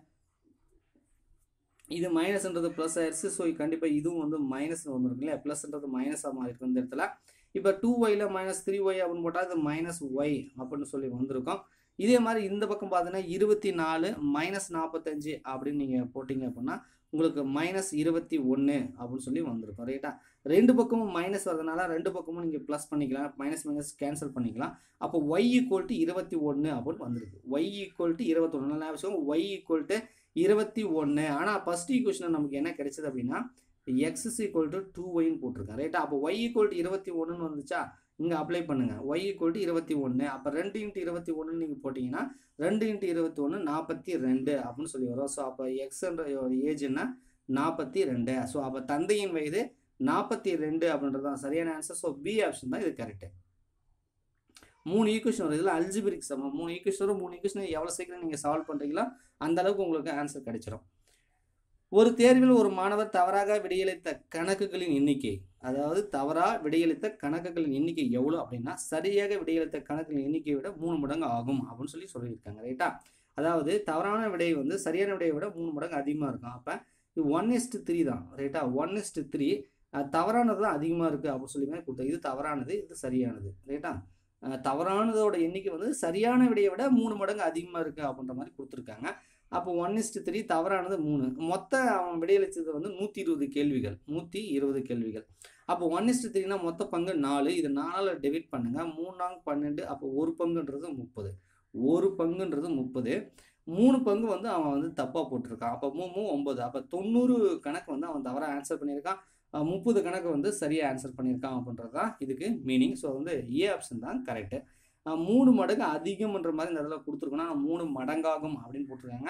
இது மைனஸ்ன்றது ப்ளஸ் ஆயிடுச்சு. ஸோ கண்டிப்பாக இதுவும் வந்து மைனஸ் வந்துருக்கு இல்லையா, ப்ளஸ்ன்றது மைனஸாக மாறி இருக்கும் இந்த இடத்துல. இப்போ டூ ஒயில் மைனஸ் த்ரீ ஒய் அப்படின்னு போட்டால் இது மைனஸ் ஒய் அப்படின்னு சொல்லி வந்திருக்கும். இதே மாதிரி இந்த பக்கம் பார்த்தீங்கன்னா இருபத்தி நாலு மைனஸ் நாற்பத்தஞ்சு அப்படின்னு நீங்கள் போட்டிங்க அப்படின்னா உங்களுக்கு மைனஸ் இருபத்தி ஒன்று அப்படின்னு சொல்லி வந்திருக்கும் ரைட்டா. ரெண்டு பக்கமும் மைனஸ் வரதுனால ரெண்டு பக்கமும் நீங்கள் ப்ளஸ் பண்ணிக்கலாம், மைனஸ் மைனஸ் கேன்சல் பண்ணிக்கலாம். அப்போ ஒய் ஈக்குவல் டு இருபத்தி ஒன்று அப்படின்னு வந்திருக்கு. ஒய் ஈக்குவல் டு இருபத்தி ஒன்று நல்லா விஷயம், ஒய் ஈக்குவல் டு இருபத்தி ஒன்று. ஆனால் ஃபஸ்ட் ஈக்குவேஷன் நமக்கு என்ன கிடைச்சது அப்படின்னா X is equal to two ஒய்ன்னு போட்டிருக்கேன் ரைட்டா. அப்போ ஒய் ஈக்குவல் டு இருபத்தி ஒன்றுன்னு வந்துச்சா, இங்கே அப்ளை பண்ணுங்கள். ஒய் ஈக்குவல் டு இருபத்தி ஒன்று. அப்போ ரெண்டு இன்ட்டு இருபத்தி ஒன்று நீங்கள் போட்டிங்கன்னா ரெண்டு இன்ட்டு இருபத்தி ஒன்று நாற்பத்தி ரெண்டு அப்படின்னு சொல்லி வரும். ஸோ அப்போ எக்ஸ்ன்ற ஏஜ் என்ன நாற்பத்தி ரெண்டு. ஸோ அப்போ தந்தையின் வயது நாற்பத்தி ரெண்டு அப்படின்றது தான் சரியான ஆன்சர். ஸோ பி ஆப்ஷன் தான் இது கரெக்டு. மூணு ஈக்குவேஷன் வரும் இதில் அல்ஜிபிரிக் சமம். மூணு ஈக்குவேஷன் வரும். மூணு ஈக்குவேஷன் எவ்வளோ சீக்கிரம் நீங்கள் சால்வ் பண்ணுறீங்களோ அந்த அளவுக்கு உங்களுக்கு ஆன்சர் கிடைச்சிடும். ஒரு தேர்வில் ஒரு மாணவர் தவறாக விடையளித்த கணக்குகளின் எண்ணிக்கை, அதாவது தவறாக விடையளித்த கணக்குகளின் எண்ணிக்கை எவ்வளோ அப்படின்னா சரியாக விடையளித்த கணக்குகளின் எண்ணிக்கையை விட மூணு மடங்கு ஆகும் அப்படின்னு சொல்லி சொல்லியிருக்காங்க ரைட்டா. அதாவது தவறான விடை வந்து சரியான விடையை விட மூணு மடங்கு அதிகமாக இருக்கும். அப்போ இது ஒன் இஸ்டு த்ரீ தான் ரைட்டா. ஒன் இஸ்டு த்ரீ தவறானது தான் அதிகமாக இருக்குது அப்படின்னு சொல்லி கொடுத்தா இது தவறானது, இது சரியானது ரைட்டா. தவறானதோட எண்ணிக்கை வந்து சரியான விடையை விட மூணு மடங்கு அதிகமாக இருக்குது அப்படின்ற மாதிரி கொடுத்துருக்காங்க. அப்போ ஒன் இஸ்டு த்ரீ தவறானது மூணு. மொத்த அவன் விடையளித்தது வந்து நூற்றி இருபது கேள்விகள், நூற்றி இருபது கேள்விகள். அப்போ ஒன் இஸ்டு த்ரீனா மொத்த பங்கு நாலு, இது நாலால் டிவைட் பண்ணுங்கள். மூணாங்க பன்னெண்டு, அப்போ ஒரு பங்குன்றது முப்பது. ஒரு பங்குன்றது முப்பது. மூணு பங்கு வந்து அவன் வந்து தப்பாக போட்டிருக்கான். அப்போ மூணு மூணு ஒம்பது. அப்போ தொண்ணூறு கணக்கு வந்து அவன் தவறாக ஆன்சர் பண்ணியிருக்கான். முப்பது கணக்கு வந்து சரியாக ஆன்சர் பண்ணியிருக்கான் அப்படின்றது தான் இதுக்கு மீனிங். ஸோ வந்து ஏ ஆப்ஷன் தான் கரெக்டு. மூணு மடங்கு அதிகம்ன்ற மாதிரி இந்த இடத்துல கொடுத்துருக்கோன்னா மூணு மடங்காகும் அப்படின்னு போட்டிருக்காங்க.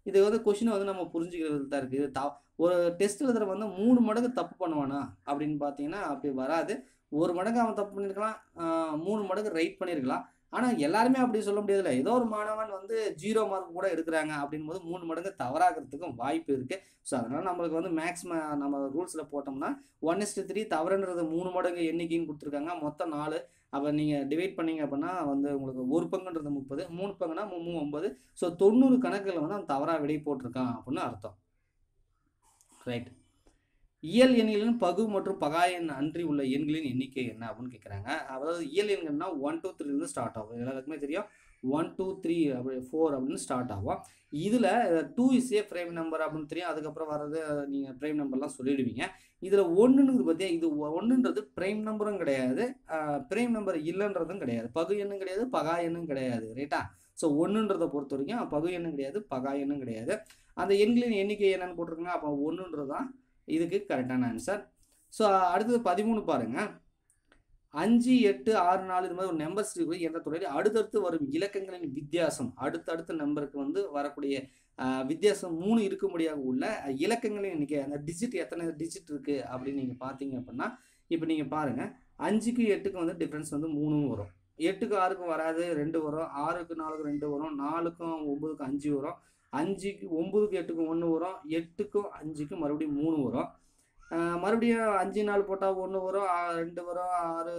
இது வந்து கொஷினை வந்து நம்ம புரிஞ்சுக்கிறது தான் இருக்குது. இது த ஒரு டெஸ்ட் எழுதுற வந்து மூணு மடங்கு தப்பு பண்ணுவானா அப்படின்னு பார்த்தீங்கன்னா அப்படி வராது. ஒரு மடங்கு அவன் தப்பு பண்ணியிருக்கலாம், மூணு மடங்கு ரைட் பண்ணியிருக்கலாம். ஆனால் எல்லாருமே அப்படி சொல்ல முடியாதுல்ல. ஏதோ ஒரு மாணவன் வந்து ஜீரோ மார்க் கூட எடுக்கிறாங்க அப்படின் போது மூணு மடங்கு தவறாகிறதுக்கும் வாய்ப்பு இருக்குது. ஸோ அதனால் நம்மளுக்கு வந்து மேக்ஸிமம் நம்ம ரூல்ஸில் போட்டோம்னா ஒன் இஸ்டு த்ரீ தவறுன்றது மூணு மடங்கு எண்ணிக்கைன்னு கொடுத்துருக்காங்க. மொத்தம் நாலு. அப்போ நீங்கள் டிவைட் பண்ணிங்க அப்படின்னா வந்து உங்களுக்கு ஒரு பங்குன்றது முப்பது, மூணு பங்குனா மூணு ஒன்பது. ஸோ தொண்ணூறு கணக்கில் வந்து அவன் தவறாக விடை போட்டிருக்கான் அப்படின்னு அர்த்தம். ரைட். இயல் எண்களின் பகு மற்றும் பகா எண் அன்றி உள்ள எண்களின் எண்ணிக்கை என்ன அப்படின்னு கேட்குறாங்க. அதாவது இயல் எண்கள்னா ஒன் டூ த்ரீலேருந்து ஸ்டார்ட் ஆகும். எல்லாருக்குமே தெரியும் ஒன் டூ த்ரீ அப்படி ஃபோர் அப்படின்னு ஸ்டார்ட் ஆகும். இதில் two is a prime number அப்படின்னு தெரியும். அதுக்கப்புறம் வர்றது நீங்கள் ப்ரைம் நம்பர்லாம் சொல்லிடுவீங்க. இதில் ஒன்றுன்னு பார்த்தியா, இது ஒன்றுன்றது ப்ரைம் நம்பரும் கிடையாது, ப்ரைம் நம்பர் இல்லைன்றதும் கிடையாது, பகு எண்ணும் கிடையாது, பகா எண்ணும் கிடையாது. ரைட்டா? ஸோ ஒன்றுன்றதை பொறுத்த வரைக்கும் பகு எண்ணும் கிடையாது, பகா எண்ணும் கிடையாது. அந்த எண்களின் எண்ணிக்கை என்னன்னு போட்டிருக்காங்க. அப்போ ஒன்றுன்றது தான் இதுக்கு கரெக்டான ஆன்சர். ஸோ அடுத்தது பதிமூணு பாருங்கள். அஞ்சு எட்டு ஆறு நாலு இது மாதிரி ஒரு நம்பர்ஸ் இருக்குது என்ற தொடரில் அடுத்தடுத்து வரும் இலக்கங்களின் வித்தியாசம், அடுத்தடுத்த நம்பருக்கு வந்து வரக்கூடிய வித்தியாசம் மூணு இருக்கும்படியாக உள்ள இலக்கங்களின் எண்ணிக்கை, அந்த டிஜிட் எத்தனை டிஜிட் இருக்குது அப்படின்னு நீங்கள் பார்த்தீங்க அப்படின்னா, இப்போ நீங்கள் பாருங்கள் அஞ்சுக்கு எட்டுக்கு வந்து டிஃப்ரென்ஸ் வந்து மூணும் வரும், எட்டுக்கு ஆறுக்கும் வராது, ரெண்டு வரும், ஆறுக்கு நாலுக்கும் ரெண்டு வரும், நாலுக்கும் ஒம்பதுக்கும் அஞ்சு வரும், அஞ்சுக்கு ஒம்பதுக்கு எட்டுக்கும் ஒன்று வரும், எட்டுக்கும் அஞ்சுக்கும் மறுபடியும் மூணு வரும், மறுபடியும் அஞ்சு நாலு போட்டால் ஒன்று வரும், ரெண்டு வரும், ஆறு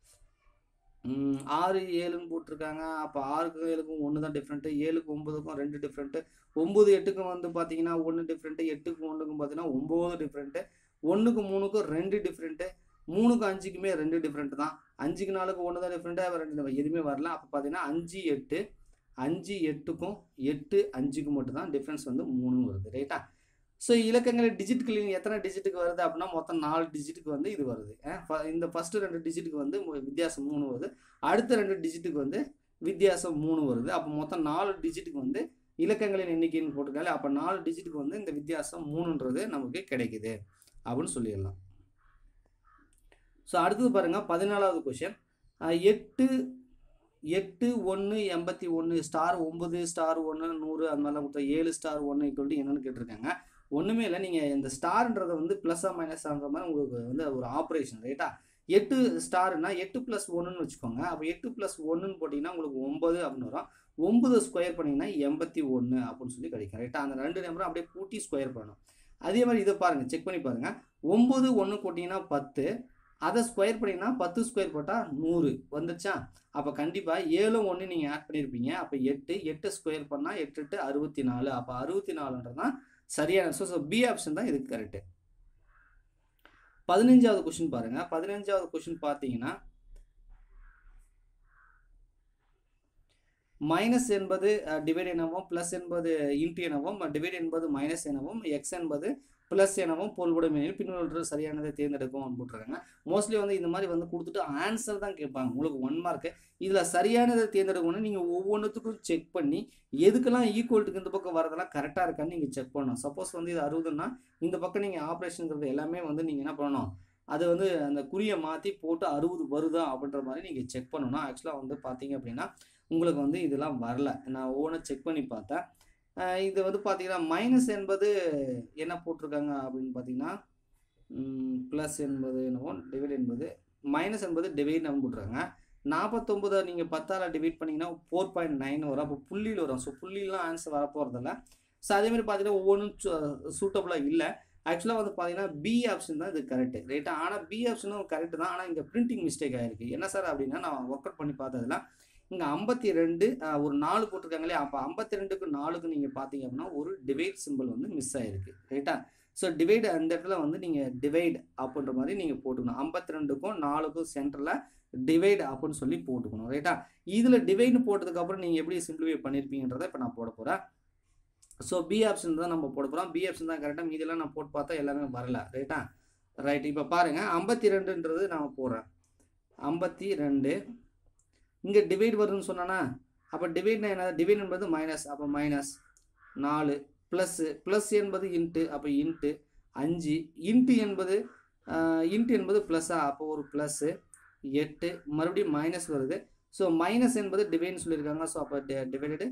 ஆறு ஏழுன்னு போட்டிருக்காங்க. அப்போ ஆறுக்கும் ஏழுக்கும் ஒன்று தான் டிஃப்ரெண்ட்டு, ஏழுக்கு ஒம்பதுக்கும் ரெண்டு டிஃப்ரெண்ட்டு, ஒம்பது எட்டுக்கும் வந்து பார்த்தீங்கன்னா ஒன்று டிஃப்ரெண்ட்டு, எட்டுக்கு ஒன்றுக்கும் பார்த்தீங்கன்னா ஒம்பது டிஃப்ரெண்ட்டு, ஒன்றுக்கு மூணுக்கும் ரெண்டு டிஃப்ரெண்ட்டு, மூணுக்கு அஞ்சுக்குமே ரெண்டு டிஃப்ரெண்ட்டு தான், அஞ்சுக்கு நாலுக்கு ஒன்று தான் டிஃப்ரெண்ட்டு, ரெண்டு எதுவுமே வரல. அப்போ பார்த்தீங்கன்னா அஞ்சு எட்டு அஞ்சு எட்டுக்கும் எட்டு அஞ்சுக்கு மட்டும் தான் டிஃப்ரென்ஸ் வந்து மூணு வருது. ரைட்டா? ஸோ இலக்கங்கள் டிஜிட்டுகளின் எத்தனை டிஜிட்டுக்கு வருது அப்படின்னா மொத்தம் நாலு டிஜிட்டுக்கு வந்து இது வருது. இந்த ஃபஸ்ட்டு ரெண்டு டிஜிட்டுக்கு வந்து வித்தியாசம் மூணு வருது, அடுத்த ரெண்டு டிஜிட்டுக்கு வந்து வித்தியாசம் மூணு வருது. அப்போ மொத்தம் நாலு டிஜிட்டுக்கு வந்து இலக்கங்களின் எண்ணிக்கைன்னு போட்டிருக்காங்க. அப்போ நாலு டிஜிட்டுக்கு வந்து இந்த வித்தியாசம் மூணுன்றது நமக்கு கிடைக்குது அப்படின்னு சொல்லிடலாம். ஸோ அடுத்தது பாருங்கள் பதினாலாவது கொஷின். எட்டு எட்டு ஒன்று எண்பத்தி ஒன்று ஸ்டார் ஒம்பது ஸ்டார் ஒன்று நூறு அந்த மாதிரிலாம் கொடுத்தா ஏழு ஸ்டார் ஒன்று ஈக்குவல் என்னென்னு கேட்டிருக்காங்க. ஒன்றுமே இல்லை, நீங்கள் இந்த ஸ்டார்ன்றதை வந்து ப்ளஸ்ஸாக மைனஸான்ற மாதிரி உங்களுக்கு வந்து ஒரு ஆப்ரேஷன். ரைட்டா? எட்டு ஸ்டார்னா எட்டு ப்ளஸ் ஒன்றுன்னு வச்சுக்கோங்க. அப்போ எட்டு ப்ளஸ் ஒன்றுன்னு போட்டிங்கன்னா உங்களுக்கு ஒம்பது அப்படின்னு வரும், ஒம்பது ஸ்கொயர் பண்ணிங்கன்னா எண்பத்தி ஒன்று அப்படின்னு சொல்லி கிடைக்கும். ரைட்டா? அந்த ரெண்டு நம்பரும் அப்படியே கூட்டி ஸ்கொயர் பண்ணணும். அதே மாதிரி இதை பாருங்கள், செக் பண்ணி பாருங்கள். ஒம்பது ஒன்று போட்டிங்கன்னா பத்து, அதை ஸ்கொயர் பண்ணிங்கன்னா பத்து ஸ்கொயர் போட்டால் நூறு வந்துச்சா? அப்போ கண்டிப்பாக ஏழும் ஒன்று நீங்கள் ஆட் பண்ணியிருப்பீங்க. அப்போ எட்டு எட்டு ஸ்கொயர் பண்ணால் எட்டு எட்டு அறுபத்தி நாலு. அப்போ அறுபத்தி நாலுன்றது தான் சரியான. ஸோ ஸோ பி ஆப்ஷன் தான் இதுக்கு கரெக்டு. பதினஞ்சாவது கொஸ்டின் பாருங்கள். பதினஞ்சாவது கொஸ்டின் பார்த்தீங்கன்னா மைனஸ் என்பது டிவைட் எனவும், ப்ளஸ் என்பது இன்ட்டு எனவும், டிவைட் என்பது மைனஸ் எனவும், எக்ஸ் என்பது ப்ளஸ் எனவும் பொருள்படும் எனில் பின்வருவது சரியானதை தேர்ந்தெடுக்கும் போட்டுருக்காங்க. மோஸ்ட்லி வந்து இந்த மாதிரி வந்து கொடுத்துட்டு ஆன்சர் தான் கேட்பாங்க. உங்களுக்கு ஒன் மார்க்கு இதில் சரியானதை தேர்ந்தெடுக்கணும்னு நீங்கள் ஒவ்வொன்றுத்துக்கும் செக் பண்ணி எதுக்கெல்லாம் ஈக்குவல்ட்டுக்கு இந்த பக்கம் வரதெல்லாம் கரெக்டாக இருக்கான்னு நீங்கள் செக் பண்ணணும். சப்போஸ் வந்து இது அறுபதுன்னா இந்த பக்கம் நீங்கள் ஆப்ரேஷனுங்கிறது எல்லாமே வந்து நீங்கள் என்ன பண்ணணும், அது வந்து அந்த குறியை மாற்றி போட்டு அறுபது வருதா அப்படின்ற மாதிரி நீங்கள் செக் பண்ணணும். ஆக்சுவலாக வந்து பார்த்தீங்க அப்படின்னா உங்களுக்கு வந்து இதெல்லாம் வரல. நான் ஒவ்வொன்றும் செக் பண்ணி பார்த்தேன். இது வந்து பார்த்தீங்கன்னா மைனஸ் என்பது என்ன போட்டிருக்காங்க அப்படின்னு பார்த்தீங்கன்னா ப்ளஸ் என்பது என்னவோ, டிவைட் என்பது மைனஸ் என்பது டிவைட் நம்ம போட்டிருக்காங்க. நாற்பத்தொம்பதை நீங்கள் பத்தால் டிவைட் பண்ணிங்கன்னா ஃபோர் பாயிண்ட் நைன் வரும். அப்போ புள்ளியில் வரும். ஸோ புள்ளிலாம் ஆன்சர் வரப்போகிறதில்ல. ஸோ அதேமாதிரி பார்த்தீங்கன்னா ஒவ்வொன்றும் சூட்டபுளாக இல்லை. ஆக்சுவலாக வந்து பார்த்தீங்கன்னா பி ஆப்ஷன் தான் இது கரெக்டு. ரைட்டா? ஆனால் பி ஆப்ஷனும் கரெக்டு தான். ஆனால் இங்கே பிரிண்டிங் மிஸ்டேக் ஆகிருக்கு. என்ன சார் அப்படின்னா நான் ஒர்க் அவுட் பண்ணி பார்த்ததில்ல, இங்கே ஐம்பத்தி ரெண்டு ஒரு நாலு போட்டிருக்காங்களே, அப்போ ஐம்பத்தி ரெண்டுக்கு நாலுக்கு நீங்கள் பார்த்தீங்க அப்படின்னா ஒரு டிவைட் சிம்பிள் வந்து மிஸ் ஆகிருக்கு. ரைட்டா? ஸோ டிவைடு அந்த இடத்துல வந்து நீங்கள் டிவைட் அப்படின்ற மாதிரி நீங்கள் போட்டுக்கணும். ஐம்பத்தி ரெண்டுக்கும் நாலுக்கும் சென்டரில் டிவைட் அப்படின்னு சொல்லி போட்டுக்கணும். ரைட்டா? இதில் டிவைடு போட்டதுக்கப்புறம் நீங்கள் எப்படி சிம்பிளிஃபை பண்ணியிருப்பீங்கன்றதை இப்போ நான் போட போகிறேன். ஸோ பி ஆப்ஷன் தான் நம்ம போட போகிறோம். பி ஆப்ஷன் தான் கரெக்டாக, மீதெல்லாம் நான் போட்டு பார்த்தா எல்லாமே வரல. ரைட்டா? ரைட். இப்போ பாருங்கள் ஐம்பத்தி ரெண்டுன்றது நான் போடுறேன். ஐம்பத்தி ரெண்டு இங்கே டிவைட் வருதுன்னு சொன்னானா, அப்போ டிவைட்னா என்ன, டிவைட் என்பது மைனஸ், அப்போ மைனஸ் நாலு, ப்ளஸ்ஸு ப்ளஸ் என்பது இன்ட்டு, அப்போ இன்ட்டு அஞ்சு, இன்ட்டு என்பது இன்ட்டு என்பது ப்ளஸ்ஸா, அப்போ ஒரு ப்ளஸ்ஸு எட்டு, மறுபடியும் மைனஸ் வருது. ஸோ மைனஸ் என்பது டிவைட்னு சொல்லியிருக்காங்க. ஸோ அப்போ டிவைடடு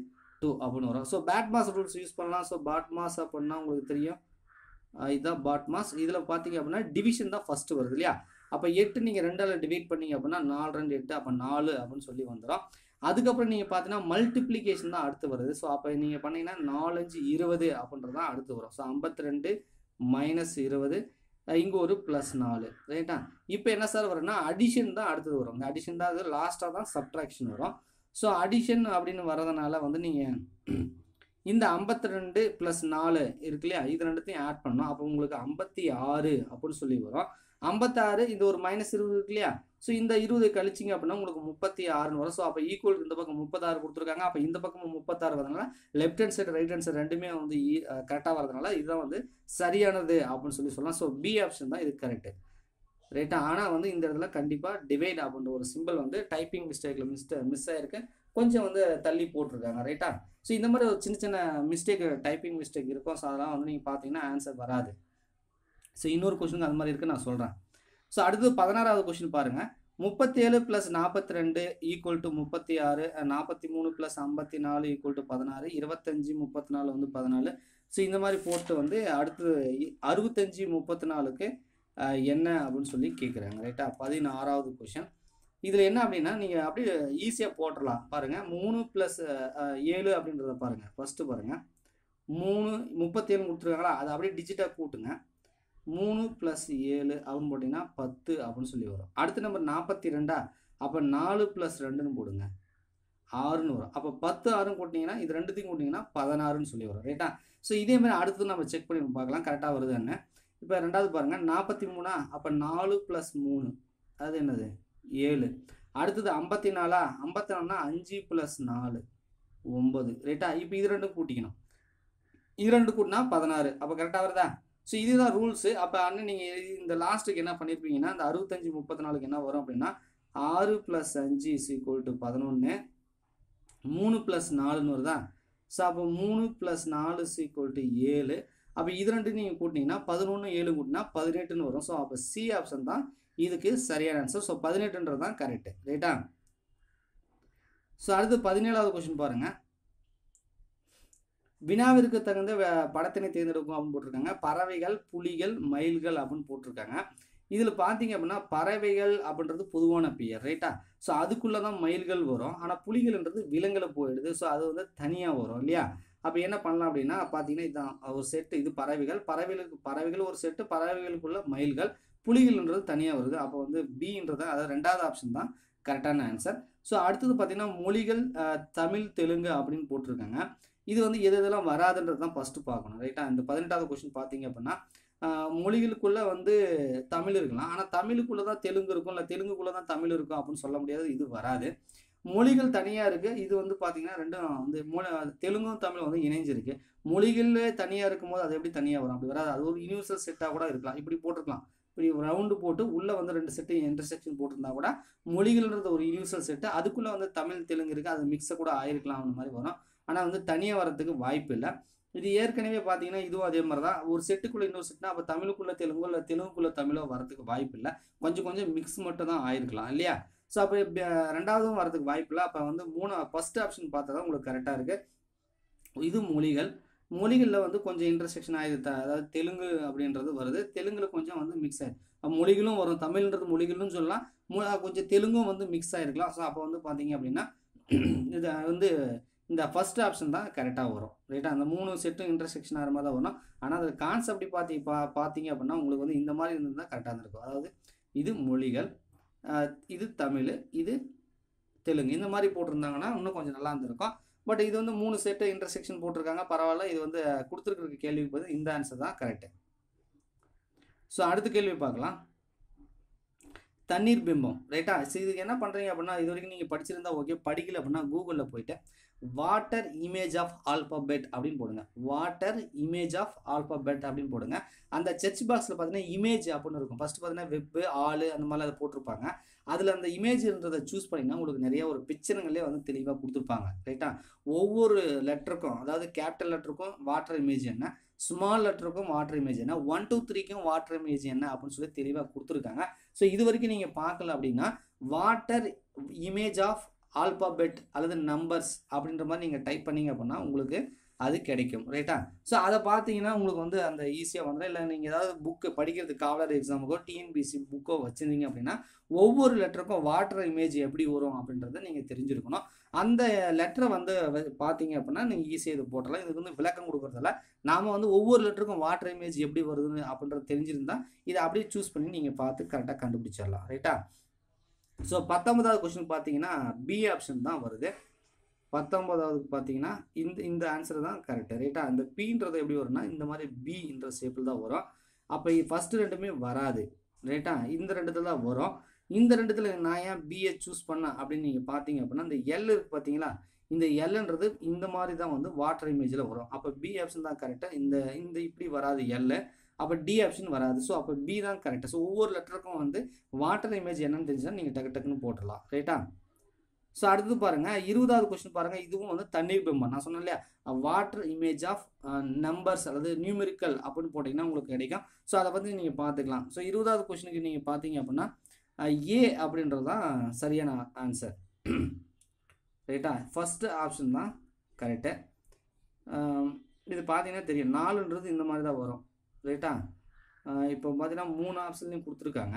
டூ அப்படின்னு வரும். So BODMAS rules use பண்ணலாம். ஸோ பாட் மாஸ் அப்படின்னா உங்களுக்கு தெரியும், இதுதான் பாட் மாஸ். இதில் பார்த்தீங்க அப்படின்னா டிவிஷன் தான் ஃபஸ்ட்டு வருது இல்லையா. அப்போ எட்டு நீங்கள் ரெண்டால் டிவைட் பண்ணீங்க அப்படின்னா நாலு ரெண்டு எட்டு, அப்போ நாலு அப்படின்னு சொல்லி வந்துடும். அதுக்கப்புறம் நீங்கள் பார்த்தீங்கன்னா மல்டிப்ளிகேஷன் தான் அடுத்து வருது. ஸோ அப்போ நீங்கள் பண்ணீங்கன்னா நாலஞ்சு இருபது அப்படின்றது தான் அடுத்து வரும். ஸோ ஐம்பத்தி ரெண்டு மைனஸ் இருபது, இங்கே ஒரு ப்ளஸ் நாலு, ரைட்டா. இப்போ என்ன சார் வரும்னா அடிஷன் தான் அடுத்தது வரும். இந்த அடிஷன் தான் அது லாஸ்ட்டாக தான் சப்ட்ராக்ஷன் வரும். ஸோ அடிஷன் அப்படின்னு வரதுனால வந்து நீங்கள் இந்த ஐம்பத்தி ரெண்டு ப்ளஸ் நாலு இருக்கு இல்லையா, இது ரெண்டுத்தையும் ஆட் பண்ணோம். அப்போ உங்களுக்கு ஐம்பத்தி ஆறு அப்படின்னு சொல்லி வரும். ஐம்பத்தாறு இந்த ஒரு மைனஸ் இருபது இருக்கு இல்லையா. ஸோ இந்த இருபது கழிச்சிங்க அப்படின்னா உங்களுக்கு முப்பத்தி ஆறுன்னு வரும். ஸோ அப்போ ஈக்குவல் இந்த பக்கம் முப்பத்தாறு கொடுத்துருக்காங்க. அப்போ இந்த பக்கம் முப்பத்தாறு வரதுனால left hand side right hand side ரெண்டுமே வந்து கரெக்டாக வரதுனால இதுதான் வந்து சரியானது அப்படின்னு சொல்லி சொல்லலாம். ஸோ பி ஆப்ஷன் தான் இது கரெக்டு, ரைட்டா. ஆனால் வந்து இந்த இடத்துல கண்டிப்பாக டிவைட் அப்படின்ற ஒரு சிம்பிள் வந்து டைப்பிங் மிஸ்டேக்கில் மிஸ்டே மிஸ் ஆகிருக்கு, கொஞ்சம் வந்து தள்ளி போட்டிருக்காங்க, ரைட்டா. ஸோ இந்த மாதிரி ஒரு சின்ன சின்ன மிஸ்டேக் டைப்பிங் மிஸ்டேக் இருக்கும். ஸோ அதெல்லாம் வந்து நீங்கள் பார்த்தீங்கன்னா ஆன்சர் வராது. ஸோ இன்னொரு கொஸ்டினுக்கு அது மாதிரி இருக்குன்னு நான் சொல்கிறேன். ஸோ அடுத்து பதினாறாவது கொஸ்டின் பாருங்கள். முப்பத்தேழு ப்ளஸ் நாற்பத்தி ரெண்டு ஈக்குவல் டு முப்பத்தி ஆறு, நாற்பத்தி மூணு ப்ளஸ் ஐம்பத்தி நாலு ஈக்குவல் டு பதினாறு, இருபத்தஞ்சி முப்பத்தி நாலு வந்து பதினாலு. ஸோ இந்த மாதிரி போட்டு வந்து அடுத்து அறுபத்தஞ்சி முப்பத்தி நாலுக்கு என்ன அப்படின்னு சொல்லி கேட்குறாங்க, ரைட்டா. பதினாறாவது கொஷின். இதில் என்ன அப்படின்னா நீங்கள் அப்படியே ஈஸியாக போட்டுடலாம் பாருங்கள். மூணு ப்ளஸ் ஏழு அப்படின்றத பாருங்கள். ஃபஸ்ட்டு பாருங்கள், மூணு முப்பத்தேழு கொடுத்துருக்காங்களா, அதை அப்படியே டிஜிட்டாக கூட்டுங்க. மூணு ப்ளஸ் ஏழு அப்படின்னு போட்டிங்கன்னா பத்து அப்படின்னு சொல்லி வரும். அடுத்த நம்பர் நாற்பத்தி ரெண்டா, அப்போ நாலு ப்ளஸ் ரெண்டுன்னு போடுங்க, ஆறுன்னு வரும். அப்போ பத்து ஆறுன்னு கூட்டிங்கன்னா இது ரெண்டுத்தையும் கூட்டிங்கன்னா பதினாறுன்னு சொல்லி வரும், ரைட்டா. ஸோ இதே மாதிரி அடுத்து நம்ம செக் பண்ணி பார்க்கலாம் கரெக்டாக வருதுன்னு. இப்போ ரெண்டாவது பாருங்கள், நாற்பத்தி மூணா, அப்போ நாலு ப்ளஸ் மூணு அது என்னது ஏழு. அடுத்தது ஐம்பத்தி நாலா, ஐம்பத்தி நாலுனா அஞ்சு ப்ளஸ் நாலு ஒம்பது, ரைட்டா. இப்போ இது ரெண்டும் கூட்டிக்கணும், இது ரெண்டு கூட்டினா பதினாறு, அப்போ கரெக்டாக வருதா. ஸோ இதுதான் ரூல்ஸு. அப்போ அண்ணன் நீங்கள் இந்த லாஸ்ட்டுக்கு என்ன பண்ணியிருப்பீங்கன்னா அந்த அறுபத்தஞ்சி முப்பத்தி நாலுக்கு என்ன வரும் அப்படின்னா ஆறு ப்ளஸ் அஞ்சு இஸ் ஈக்குவல் டு பதினொன்று, மூணு ப்ளஸ் நாலுன்னு வருதா. ஸோ அப்போ மூணு ப்ளஸ் நாலு இஸ் ஈக்குவல் டு ஏழு. அப்போ இது ரெண்டு நீங்கள் கூட்டிங்கன்னா பதினொன்று ஏழு கூட்டினா பதினெட்டுன்னு வரும். ஸோ அப்போ சி ஆப்ஷன் தான் இதுக்கு சரியான ஆன்சர். ஸோ பதினெட்டுன்றது தான் கரெக்டு, ரைட்டா. ஸோ அடுத்து பதினேழாவது கொஸ்டின் பாருங்கள். வினாவிற்கு தகுந்த படத்தினை தேர்ந்தெடுக்கும் அப்படின்னு போட்டிருக்காங்க. பறவைகள், புலிகள், மயில்கள் அப்படின்னு போட்டிருக்காங்க. இதில் பார்த்தீங்க அப்படின்னா பறவைகள் அப்படின்றது பொதுவான பெயர், ரைட்டா. ஸோ அதுக்குள்ளே தான் மயில்கள் வரும். ஆனால் புலிகள்ன்றது விலங்குல போயிடுது. ஸோ அது வந்து தனியாக வரும் இல்லையா. அப்போ என்ன பண்ணலாம் அப்படின்னா பார்த்தீங்கன்னா இதுதான் ஒரு செட்டு. இது பறவைகள், பறவைகளுக்கு பறவைகள் ஒரு செட்டு, பறவைகளுக்குள்ள மயில்கள், புலிகள்ன்றது தனியாக வருது. அப்போ வந்து பின்றது அதாவது ரெண்டாவது ஆப்ஷன் தான் கரெக்டான ஆன்சர். ஸோ அடுத்தது பார்த்தீங்கன்னா மொழிகள், தமிழ், தெலுங்கு அப்படின்னு போட்டிருக்காங்க. இது வந்து எது எதெல்லாம் வராதுன்றது தான் ஃபஸ்ட்டு பார்க்கணும், ரைட்டா. இந்த பதினெட்டாவது கொஸ்டின் பார்த்தீங்க அப்படின்னா மொழிகளுக்குள்ளே வந்து தமிழ் இருக்கலாம், ஆனால் தமிழுக்குள்ளே தான் தெலுங்கு இருக்கும், இல்லை தெலுங்குக்குள்ளே தான் தமிழ் இருக்கும் அப்படின்னு சொல்ல முடியாது. இது வராது. மொழிகள் தனியாக இருக்குது. இது வந்து பார்த்தீங்கன்னா ரெண்டும் வந்து மொழி தெலுங்கும் தமிழும் வந்து இணைஞ்சிருக்கு. மொழிகளே தனியாக இருக்கும்போது அது எப்படி தனியாக வரும், அப்படி வராது. அது ஒரு யூனிவர்சல் செட்டாக கூட இருக்கலாம். இப்படி போட்டிருக்கலாம், இப்படி ரவுண்டு போட்டு உள்ளே வந்து ரெண்டு செட்டு இன்டர்செக்ஷன் போட்டிருந்தா கூட மொழிகள்ன்றது ஒரு யூனிவர்சல் செட்டு, அதுக்குள்ளே வந்து தமிழ் தெலுங்கு இருக்குது, அது மிக்ஸை கூட ஆயிருக்கலாம் அந்த மாதிரி வரும். ஆனால் வந்து தனியாக வரதுக்கு வாய்ப்பு இல்லை. இது ஏற்கனவே பார்த்தீங்கன்னா இதுவும் அதே மாதிரி தான். ஒரு செட்டுக்குள்ளே இன்னொரு செட்னா அப்போ தமிழுக்குள்ளே தெலுங்கோ இல்லை தெலுங்குக்குள்ளே தமிழோ வரதுக்கு வாய்ப்பு இல்லை. கொஞ்சம் கொஞ்சம் மிக்ஸ் மட்டும் தான் ஆயிருக்கலாம் இல்லையா. ஸோ அப்போ ரெண்டாவதும் வரதுக்கு வாய்ப்பு இல்லை. அப்போ வந்து மூணு ஃபஸ்ட் ஆப்ஷன் பார்த்தா தான் உங்களுக்கு கரெக்டாக இருக்குது. இது மொழிகள். மொழிகளில் வந்து கொஞ்சம் இன்டர்செக்ஷன் ஆகிடுது, அதாவது தெலுங்கு அப்படின்றது வருது, தெலுங்குல கொஞ்சம் வந்து மிக்ஸ் ஆகிடும். மொழிகளும் வரும், தமிழ்ன்றது மொழிகள்னு சொல்லலாம், கொஞ்சம் தெலுங்கும் வந்து மிக்ஸ் ஆகிருக்கலாம். ஸோ அப்போ வந்து பார்த்தீங்க அப்படின்னா இது வந்து இந்த ஃபஸ்ட் ஆப்ஷன் தான் கரெக்டாக வரும், ரைட்டா. அந்த மூணு செட்டும் இன்டர்செக்ஷன் ஆகிற மாதிரி தான் வரும். ஆனால் அது கான்செப்ட் பார்த்தி பா பார்த்தீங்க அப்படின்னா உங்களுக்கு வந்து இந்த மாதிரி இருந்து தான் கரெக்டாக இருக்கும். அதாவது இது மொழிகள், இது தமிழ், இது தெலுங்கு, இந்த மாதிரி போட்டிருந்தாங்கன்னா இன்னும் கொஞ்சம் நல்லா இருந்திருக்கும். பட் இது வந்து மூணு செட்டு இன்டர்செக்ஷன் போட்டிருக்காங்க, பரவாயில்ல. இது வந்து கொடுத்துருக்க கேள்விக்கு போது இந்த ஆன்சர் தான் கரெக்டு. ஸோ அடுத்த கேள்வி பார்க்கலாம். தண்ணீர் பிம்பம், ரைட்டா. ஸோ இதுக்கு என்ன பண்ணுறீங்க அப்படின்னா இது வரைக்கும் நீங்கள் படிச்சிருந்தா ஓகே, படிக்கல அப்படின்னா கூகுளில் போயிட்டு வாட்டர் இமேஜ் ஆஃப் ஆல்பபெட் அப்படின்னு போடுங்க. வாட்டர் இமேஜ் ஆஃப் ஆல்பபெட் அப்படின்னு போடுங்க. அந்த சர்ச் பாக்ஸில் பார்த்தீங்கன்னா இமேஜ் அப்படின்னு இருக்கும். ஃபஸ்ட்டு பார்த்தீங்கன்னா வெப்பு, ஆள் அந்த மாதிரிலாம் அதை போட்டிருப்பாங்க. அதில் அந்த இமேஜ்ன்றதை சூஸ் பண்ணிங்கன்னா உங்களுக்கு நிறைய ஒரு பிக்சருங்களே வந்து தெளிவாக கொடுத்துருப்பாங்க, ரைட்டா. ஒவ்வொரு லெட்டருக்கும், அதாவது கேபிட்டல் லெட்டருக்கும் வாட்டர் இமேஜ் என்ன, ஸ்மால் லெட்டருக்கும் வாட்டர் இமேஜ் என்ன, ஒன் டூ த்ரீக்கும் வாட்டர் இமேஜ் என்ன அப்படின்னு சொல்லி தெளிவாக கொடுத்துருக்காங்க. ஸோ இது வரைக்கும் நீங்கள் பார்க்கல அப்படின்னா வாட்டர் இமேஜ் ஆஃப் ஆல்பாபெட் அல்லது நம்பர்ஸ் அப்படின்ற மாதிரி நீங்கள் டைப் பண்ணீங்க அப்படின்னா உங்களுக்கு அது கிடைக்கும். ரைட்டா? ஸோ அதை பார்த்தீங்கன்னா உங்களுக்கு வந்து அந்த ஈஸியாக வந்துடும். இல்லை நீங்கள் ஏதாவது புக்கு படிக்கிறதுக்கு காவலர் எக்ஸாமுக்கோ டிஎன்பிசி புக்கோ வச்சுருந்தீங்க அப்படின்னா ஒவ்வொரு லெட்டருக்கும் வாட்டர் இமேஜ் எப்படி வரும் அப்படின்றத நீங்கள் தெரிஞ்சிருக்கணும். அந்த லெட்டரை வந்து பார்த்தீங்க அப்படின்னா நீங்கள் ஈஸியாக இது போட்டலாம். இதுக்கு வந்து விளக்கம் கொடுக்குறதில்ல. நாம் வந்து ஒவ்வொரு லெட்டருக்கும் வாட்டர் இமேஜ் எப்படி வருதுன்னு அப்படின்றது தெரிஞ்சிருந்தா இதை அப்படியே சூஸ் பண்ணி நீங்கள் பார்த்து கரெக்டாக கண்டுபிடிச்சிடலாம். ரைட்டா? ஸோ பத்தொன்பதாவது கொஸ்டின் பார்த்தீங்கன்னா பி ஆப்ஷன் தான் வருது. பத்தொன்பதாவது பார்த்தீங்கன்னா இந்த இந்த ஆன்சர் தான் கரெக்டு. ரைட்டா? இந்த பீன்றது எப்படி வரும்னா இந்த மாதிரி பி என்ற ஷேப்பில் தான் வரும். அப்போ ஃபஸ்ட்டு ரெண்டுமே வராது. ரைட்டா? இந்த ரெண்டுத்துல தான் வரும். இந்த ரெண்டுத்துல நான் ஏன் பியை சூஸ் பண்ணேன் அப்படின்னு நீங்கள் பார்த்தீங்க அப்படின்னா இந்த எல் இருக்குது பார்த்தீங்களா, இந்த எல்ன்றது இந்த மாதிரி தான் வந்து வாட்டர் இமேஜில் வரும். அப்போ பி ஆப்ஷன் தான் கரெக்டாக. இந்த இந்த இப்படி வராது எல். அப்போ டி ஆப்ஷன் வராது. ஸோ அப்போ பி தான் கரெக்டாக. ஸோ ஒவ்வொரு லெட்டருக்கும் வந்து வாட்டர் இமேஜ் என்னன்னு தெரிஞ்சுன்னா நீங்கள் டக்கு டக்குன்னு போட்டுடலாம். ரைட்டா? ஸோ அடுத்தது பாருங்கள், இருபதாவது கொஸ்டின் பாருங்கள். இதுவும் வந்து தண்ணீர் பிம்பம். நான் சொன்னேன் இல்லையா, வாட்டர் இமேஜ் ஆஃப் நம்பர்ஸ் அல்லது நியூமெரிக்கல் அப்படின்னு போட்டிங்கன்னா உங்களுக்கு கிடைக்கும். ஸோ அதை பற்றி நீங்கள் பார்த்துக்கலாம். ஸோ இருபதாவது கொஸ்டினுக்கு நீங்கள் பார்த்தீங்க அப்படின்னா ஏ அப்படின்றது தான் சரியான ஆன்சர். ரைட்டா? ஃபஸ்ட்டு ஆப்ஷன் தான் கரெக்டு. இது பார்த்தீங்கன்னா தெரியும், நாலுன்றது இந்த மாதிரி தான் வரும். ரைட்டா? இப்போ பார்த்தீங்கன்னா மூணு ஆப்ஷன்லையும் கொடுத்துருக்காங்க.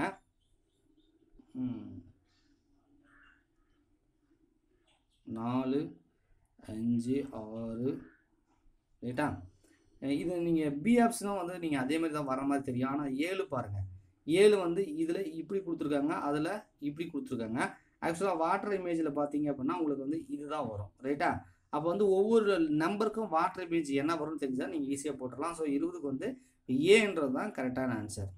நாலு அஞ்சு ஆறு. ரைட்டா? இது நீங்கள் பி ஆப்ஷனும் வந்து நீங்கள் அதே மாதிரி தான் வர மாதிரி தெரியும். ஆனால் ஏழு பாருங்கள், ஏழு வந்து இதில் இப்படி கொடுத்துருக்காங்க, அதில் இப்படி கொடுத்துருக்காங்க. ஆக்சுவலாக வாட்டர் இமேஜில் பார்த்தீங்க அப்படின்னா உங்களுக்கு வந்து இதுதான் வரும். ரைட்டா? அப்போ வந்து ஒவ்வொரு நம்பருக்கும் வாட்டர் இமேஜ் என்ன வரும்னு தெரிஞ்சால் நீங்கள் ஈஸியாக போட்டுடலாம். ஸோ இருபதுக்கு வந்து ஏன்றது தான் கரெக்டான ஆன்சர்.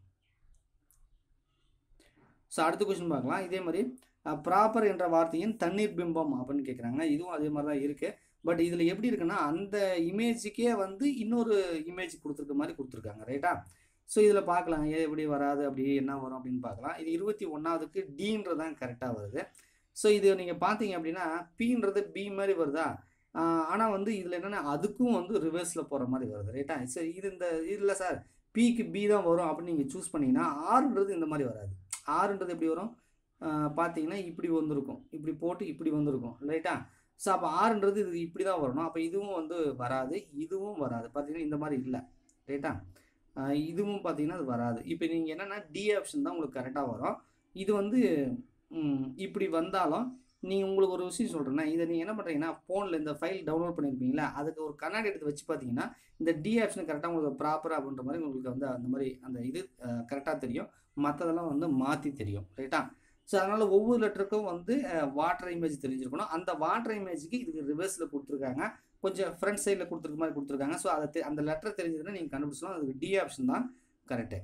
ஸோ அடுத்த கொஸ்டின் பார்க்கலாம். இதே மாதிரி ப்ராப்பர் என்ற வார்த்தையின் தண்ணீர் பிம்பம் அப்படின்னு கேட்குறாங்க. இதுவும் அதே மாதிரி தான் இருக்குது. பட் இதில் எப்படி இருக்குன்னா அந்த இமேஜுக்கே வந்து இன்னொரு இமேஜ் கொடுத்துருக்க மாதிரி கொடுத்துருக்காங்க. ரைட்டா? ஸோ இதில் பார்க்கலாம் ஏன் எப்படி வராது, அப்படி என்ன வரும் அப்படின்னு பார்க்கலாம். இது இருபத்தி ஒன்றாவதுக்கு டீன்றது தான் கரெக்டாக வருது. ஸோ இது நீங்கள் பார்த்தீங்க அப்படின்னா பீன்றது பி மாதிரி வருதா, ஆனால் வந்து இதில் என்னென்னா அதுக்கும் வந்து ரிவர்ஸில் போகிற மாதிரி வருது. ரைட்டா? சரி, இது இந்த இதில் சார் பிக்கு பி தான் வரும் அப்படின்னு நீங்கள் சூஸ் பண்ணிங்கன்னா ஆறுன்றது இந்த மாதிரி வராது. ஆறுன்றது எப்படி வரும் பார்த்தீங்கன்னா இப்படி வந்திருக்கும், இப்படி போட்டு இப்படி வந்திருக்கும். ரைட்டா? ஸோ அப்போ ஆறுன்றது இது இப்படி தான் வரணும். அப்போ இதுவும் வந்து வராது, இதுவும் வராது. பார்த்தீங்கன்னா இந்த மாதிரி இல்லை. ரைட்டா? இதுவும் பார்த்தீங்கன்னா அது வராது. இப்போ நீங்கள் என்னென்னா டி ஆப்ஷன் தான் உங்களுக்கு கரெக்டாக வரும். இது வந்து இப்படி வந்தாலும் நீங்கள் உங்களுக்கு ஒரு விஷயம் சொல்கிறேன்னா, இதை நீங்கள் என்ன பண்ணுறீங்கன்னா ஃபோனில் இந்த ஃபைல் டவுன்லோட் பண்ணியிருப்பீங்களா, அதுக்கு ஒரு கண்ணாடி எடுத்து வச்சு பார்த்தீங்கன்னா இந்த டி ஆப்ஷன் கரெக்டாக உங்களுக்கு ப்ராப்பராக அப்படின்ற மாதிரி உங்களுக்கு வந்து அந்த மாதிரி அந்த இது கரெக்டாக தெரியும். மற்றதெல்லாம் வந்து மாற்றி தெரியும். ரைட்டா? ஸோ அதனால் ஒவ்வொரு லெட்டருக்கும் வந்து வாட்டர் இமேஜ் தெரிஞ்சிருக்கணும். அந்த வாட்டர் இமேஜுக்கு இதுக்கு ரிவர்ஸில் கொடுத்துருக்காங்க, கொஞ்சம் ஃப்ரண்ட் சைடில் கொடுத்துருக்க மாதிரி கொடுத்துருக்காங்க. ஸோ அதை அந்த லெட்டர் தெரிஞ்சதுன்னா நீங்கள் கண்டுபிடிச்சலாம். அதுக்கு டி ஆப்ஷன் தான் கரெக்டு.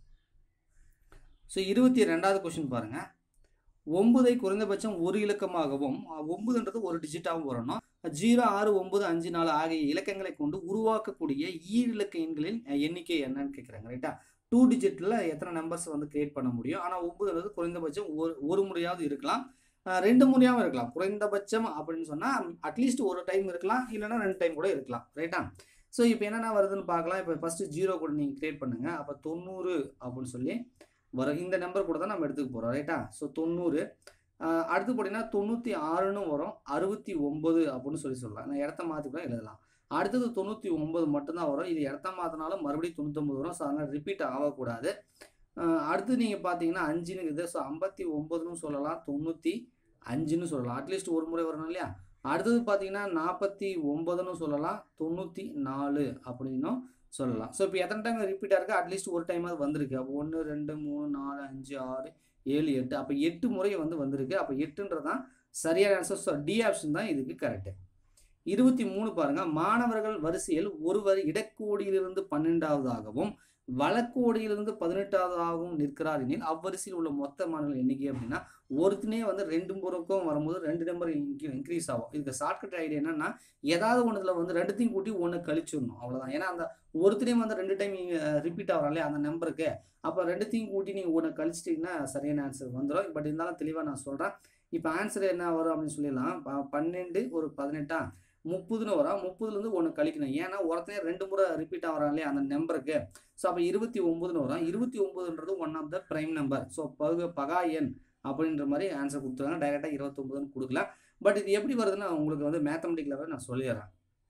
ஸோ இருபத்தி ரெண்டாவது கொஸ்டின் பாருங்கள். ஒன்பதை குறைந்தபட்சம் ஒரு இலக்கமாகவும் ஒன்பதுன்றது ஒரு டிஜிட்டாகவும் வரணும். ஜீரோ ஆறு ஒன்பது அஞ்சு நாலு ஆகிய இலக்கங்களை கொண்டு உருவாக்கக்கூடிய ஈரிலக்க எண்களின் எண்ணிக்கை என்னன்னு கேட்குறாங்க. ரைட்டா? டூ டிஜிட்டில் எத்தனை நம்பர்ஸ் வந்து கிரியேட் பண்ண முடியும். ஆனால் ஒன்பதுன்றது குறைந்தபட்சம் ஒரு ஒரு முறையாவது இருக்கலாம், ரெண்டு முறையாகவும் இருக்கலாம். குறைந்தபட்சம் அப்படின்னு சொன்னால் அட்லீஸ்ட் ஒரு டைம் இருக்கலாம், இல்லைன்னா ரெண்டு டைம் கூட இருக்கலாம். ரைட்டா? ஸோ இப்போ என்னென்ன வருதுன்னு பார்க்கலாம். இப்போ ஃபஸ்ட்டு ஜீரோ கூட நீங்கள் கிரியேட் பண்ணுங்கள். அப்போ தொண்ணூறு அப்படின்னு சொல்லி வரும். இந்த நம்பர் கூட தான் நம்ம எடுத்துக்க போகிறோம். ரைட்டா? ஸோ தொண்ணூறு. அடுத்து போட்டிங்கன்னா தொண்ணூற்றி ஆறுன்னு வரும், அறுபத்தி ஒம்பது அப்படின்னு சொல்லி சொல்லலாம். நான் இடத்த மாற்றி கூட எழுதலாம். அடுத்தது தொண்ணூற்றி ஒம்பது மட்டும்தான் வரும். இது இடத்த மாற்றினாலும் மறுபடியும் தொண்ணூற்றொம்பது வரும். ஸோ அதனால் ரிப்பீட் ஆகக்கூடாது. அடுத்து நீங்கள் பார்த்தீங்கன்னா அஞ்சுன்னு இருக்குது. ஸோ ஐம்பத்தி ஒம்பதுன்னு சொல்லலாம், தொண்ணூற்றி அஞ்சுன்னு சொல்லலாம். அட்லீஸ்ட் ஒரு முறை வரணும் இல்லையா? அடுத்தது பார்த்தீங்கன்னா நாற்பத்தி ஒம்பதுன்னு சொல்லலாம், தொண்ணூற்றி நாலு அப்படின்னும் சொல்லலாம். ஸோ இப்போ எத்தனை டைம் ரிப்பீட்டாக இருக்குது, அட்லீஸ்ட் ஒரு டைமாவது வந்திருக்கு. அப்போ ஒன்று ரெண்டு மூணு நாலு அஞ்சு ஆறு ஏழு எட்டு, அப்போ எட்டு முறை வந்து வந்திருக்கு. அப்போ எட்டுன்றது தான் சரியான ஆன்சர். ஸோ டி ஆப்ஷன் தான் இதுக்கு கரெக்டு. இருபத்தி மூணு பாருங்கள். மாணவர்கள் வரிசையில் ஒருவர் இடக்கோடியிலிருந்து பன்னெண்டாவதாகவும் வழக்கோடியிலிருந்து பதினெட்டாவதாகவும் நிற்கிறார் எனில் அவ்வரிசையில் உள்ள மொத்த மாணவர்கள் எண்ணிக்கை அப்படின்னா ஒருத்தனே வந்து ரெண்டு முறைக்கும் வரும்போது ரெண்டு நம்பர் இன்க்ரீஸ் ஆகும். இதுக்கு ஷார்ட்கட் ஐடியா என்னன்னா ஏதாவது ஒன்றுல வந்து ரெண்டுத்தையும் கூட்டி ஒன்று கழிச்சிடணும், அவ்வளோதான். ஏன்னா அந்த ஒருத்தனையும் வந்து ரெண்டு டைம் ரிப்பீட் ஆகிறாங்களே அந்த நம்பருக்கு, அப்போ ரெண்டுத்தையும் கூட்டி நீங்கள் ஒன்று கழிச்சிட்டிங்கன்னா சரியான ஆன்சர் வந்துடும். பட் இருந்தாலும் தெளிவாக நான் சொல்கிறேன். இப்போ ஆன்சர் என்ன வரும் அப்படின்னு சொல்லிடலாம். பன்னெண்டு ஒரு பதினெட்டா முப்பதுன்னு வரும். முப்பதுலேருந்து ஒன்று கழிக்கணும். ஏன்னா ஒருத்தனே ரெண்டு முறை ரிப்பீட் ஆகிறாங்களே அந்த நம்பருக்கு. ஸோ அப்போ இருபத்தி ஒம்பதுன்னு வரும். இருபத்தி ஒம்பதுன்றது one of the prime number. So பகு பகா எண் அப்படின்ற மாதிரி ஆன்சர் கொடுத்துருக்காங்க. டைரெக்டாக இருபத்தொம்பதுன்னு கொடுக்கல. பட் இது எப்படி வருதுன்னா உங்களுக்கு வந்து மேத்தமெட்டிக் லெவல் நான் சொல்லிடுறேன்,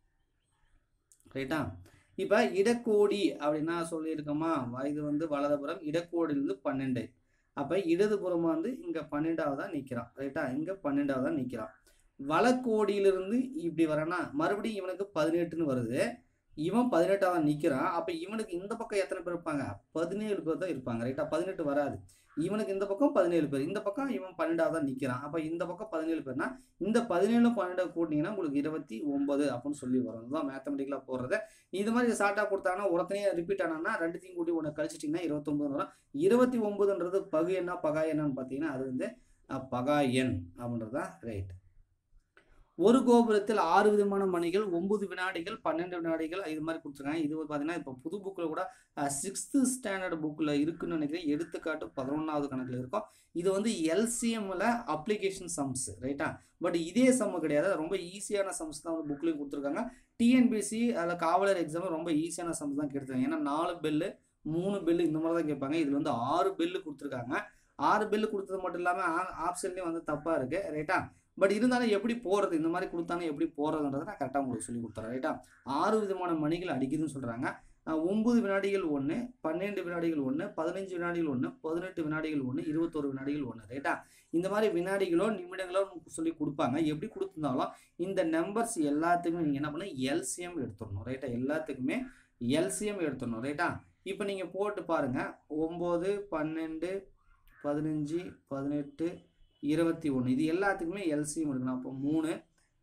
ரைட்டா? இப்போ இடக்கோடி அப்படின்னா சொல்லியிருக்கோமா, இது வந்து வலதுபுறம் இடக்கோடியிலிருந்து பன்னெண்டு. அப்போ இடதுபுறமாக வந்து இங்கே பன்னெண்டாவதாக நிற்கிறான், ரைட்டா? இங்கே பன்னெண்டாவதாக நிற்கிறான். வலக்கோடியிலிருந்து இப்படி வரேன்னா மறுபடியும் இவனுக்கு பதினெட்டுன்னு வருது, இவன் பதினெட்டாவது நிற்கிறான். அப்போ இவனுக்கு இந்த பக்கம் எத்தனை பேர் இருப்பாங்க? பதினேழு பேர் தான் இருப்பாங்க, ரைட்டா? பதினெட்டு வராது. இவனுக்கு இந்த பக்கம் பதினேழு பேர், இந்த பக்கம் இவன் பன்னெண்டாவது தான் நிற்கிறான். அப்போ இந்த பக்கம் பதினேழு பேர்னா இந்த பதினேழு பன்னெண்டு கூட்டிங்கன்னா உங்களுக்கு இருபத்தி ஒன்பது அப்படின்னு சொல்லி வரும். இதுதான் மேத்தமெட்டிக்கலாக போடுறது. இது மாதிரி ஷார்ட்டாக கொடுத்தாங்கன்னா ஒருத்தனையே ரிப்பீட் ஆனான்னா ரெண்டுத்தையும் கூட்டி ஒன்று கழிச்சிட்டிங்கன்னா இருபத்தொம்பது வரும். இருபத்தி ஒன்பதுன்றது பகு என்ன பகா என்னன்னு பார்த்தீங்கன்னா அது வந்து பகா எண் அப்படின்றது தான், ரைட்? ஒரு கோபுரத்தில் ஆறு விதமான மணிகள், ஒன்பது வினாடிகள், பன்னெண்டு வினாடிகள், இது மாதிரி கொடுத்துருக்காங்க. இது பார்த்தீங்கன்னா இப்போ புது புக்கில் கூட சிக்ஸ்த்து ஸ்டாண்டர்ட் புக்கில் இருக்குன்னு நினைக்கிறேன். எடுத்துக்காட்டு பதினொன்றாவது கணக்கில் இருக்கும். இது வந்து எல்சிஎம்மில் அப்ளிகேஷன் சம்ஸ், ரைட்டா? பட் இதே சம்மு கிடையாது, ரொம்ப ஈஸியான சம்ஸ் தான் வந்து புக்லேயும் கொடுத்துருக்காங்க. டிஎன்பிசி அதில் காவலர் எக்ஸாம் ரொம்ப ஈஸியான சம்ஸ் தான் கேட்டுருக்காங்க. ஏன்னா நாலு பெல்லு மூணு பெல்லு இந்த மாதிரி தான் கேட்பாங்க. இதில் வந்து ஆறு பெல்லு கொடுத்துருக்காங்க. ஆறு பெல்லு கொடுத்தது மட்டும் இல்லாமல் ஆப்ஷன்லேயும் வந்து தப்பாக இருக்குது, ரைட்டா? பட் இருந்தாலும் எப்படி போகிறது, இந்த மாதிரி கொடுத்தாலும் எப்படி போகிறதுன்றதை நான் கரெக்டாக உங்களுக்கு சொல்லி கொடுத்துறேன், ரைட்டா? ஆறு விதமான மணிகள் அடிக்குதுன்னு சொல்கிறாங்க. ஒன்பது வினாடிகள் ஒன்று, பன்னெண்டு வினாடிகள் ஒன்று, பதினஞ்சு வினாடிகள் ஒன்று, பதினெட்டு வினாடிகள் ஒன்று, இருபத்தொரு வினாடிகள் ஒன்று, ரைட்டா? இந்த மாதிரி வினாடிகளோ நிமிடங்களோ சொல்லி கொடுப்பாங்க. எப்படி கொடுத்துருந்தாலும் இந்த நம்பர்ஸ் எல்லாத்துக்குமே நீங்கள் என்ன பண்ண எல்சிஎம் எடுத்துடணும், ரைட்டா? எல்லாத்துக்குமே எல்சிஎம் எடுத்துடணும், ரைட்டா? இப்போ நீங்கள் போட்டு பாருங்கள், ஒம்பது பன்னெண்டு பதினஞ்சு பதினெட்டு இருபத்தி ஒன்று, இது எல்லாத்துக்குமே எல்சிஎம் எடுக்கணும். அப்போ மூணு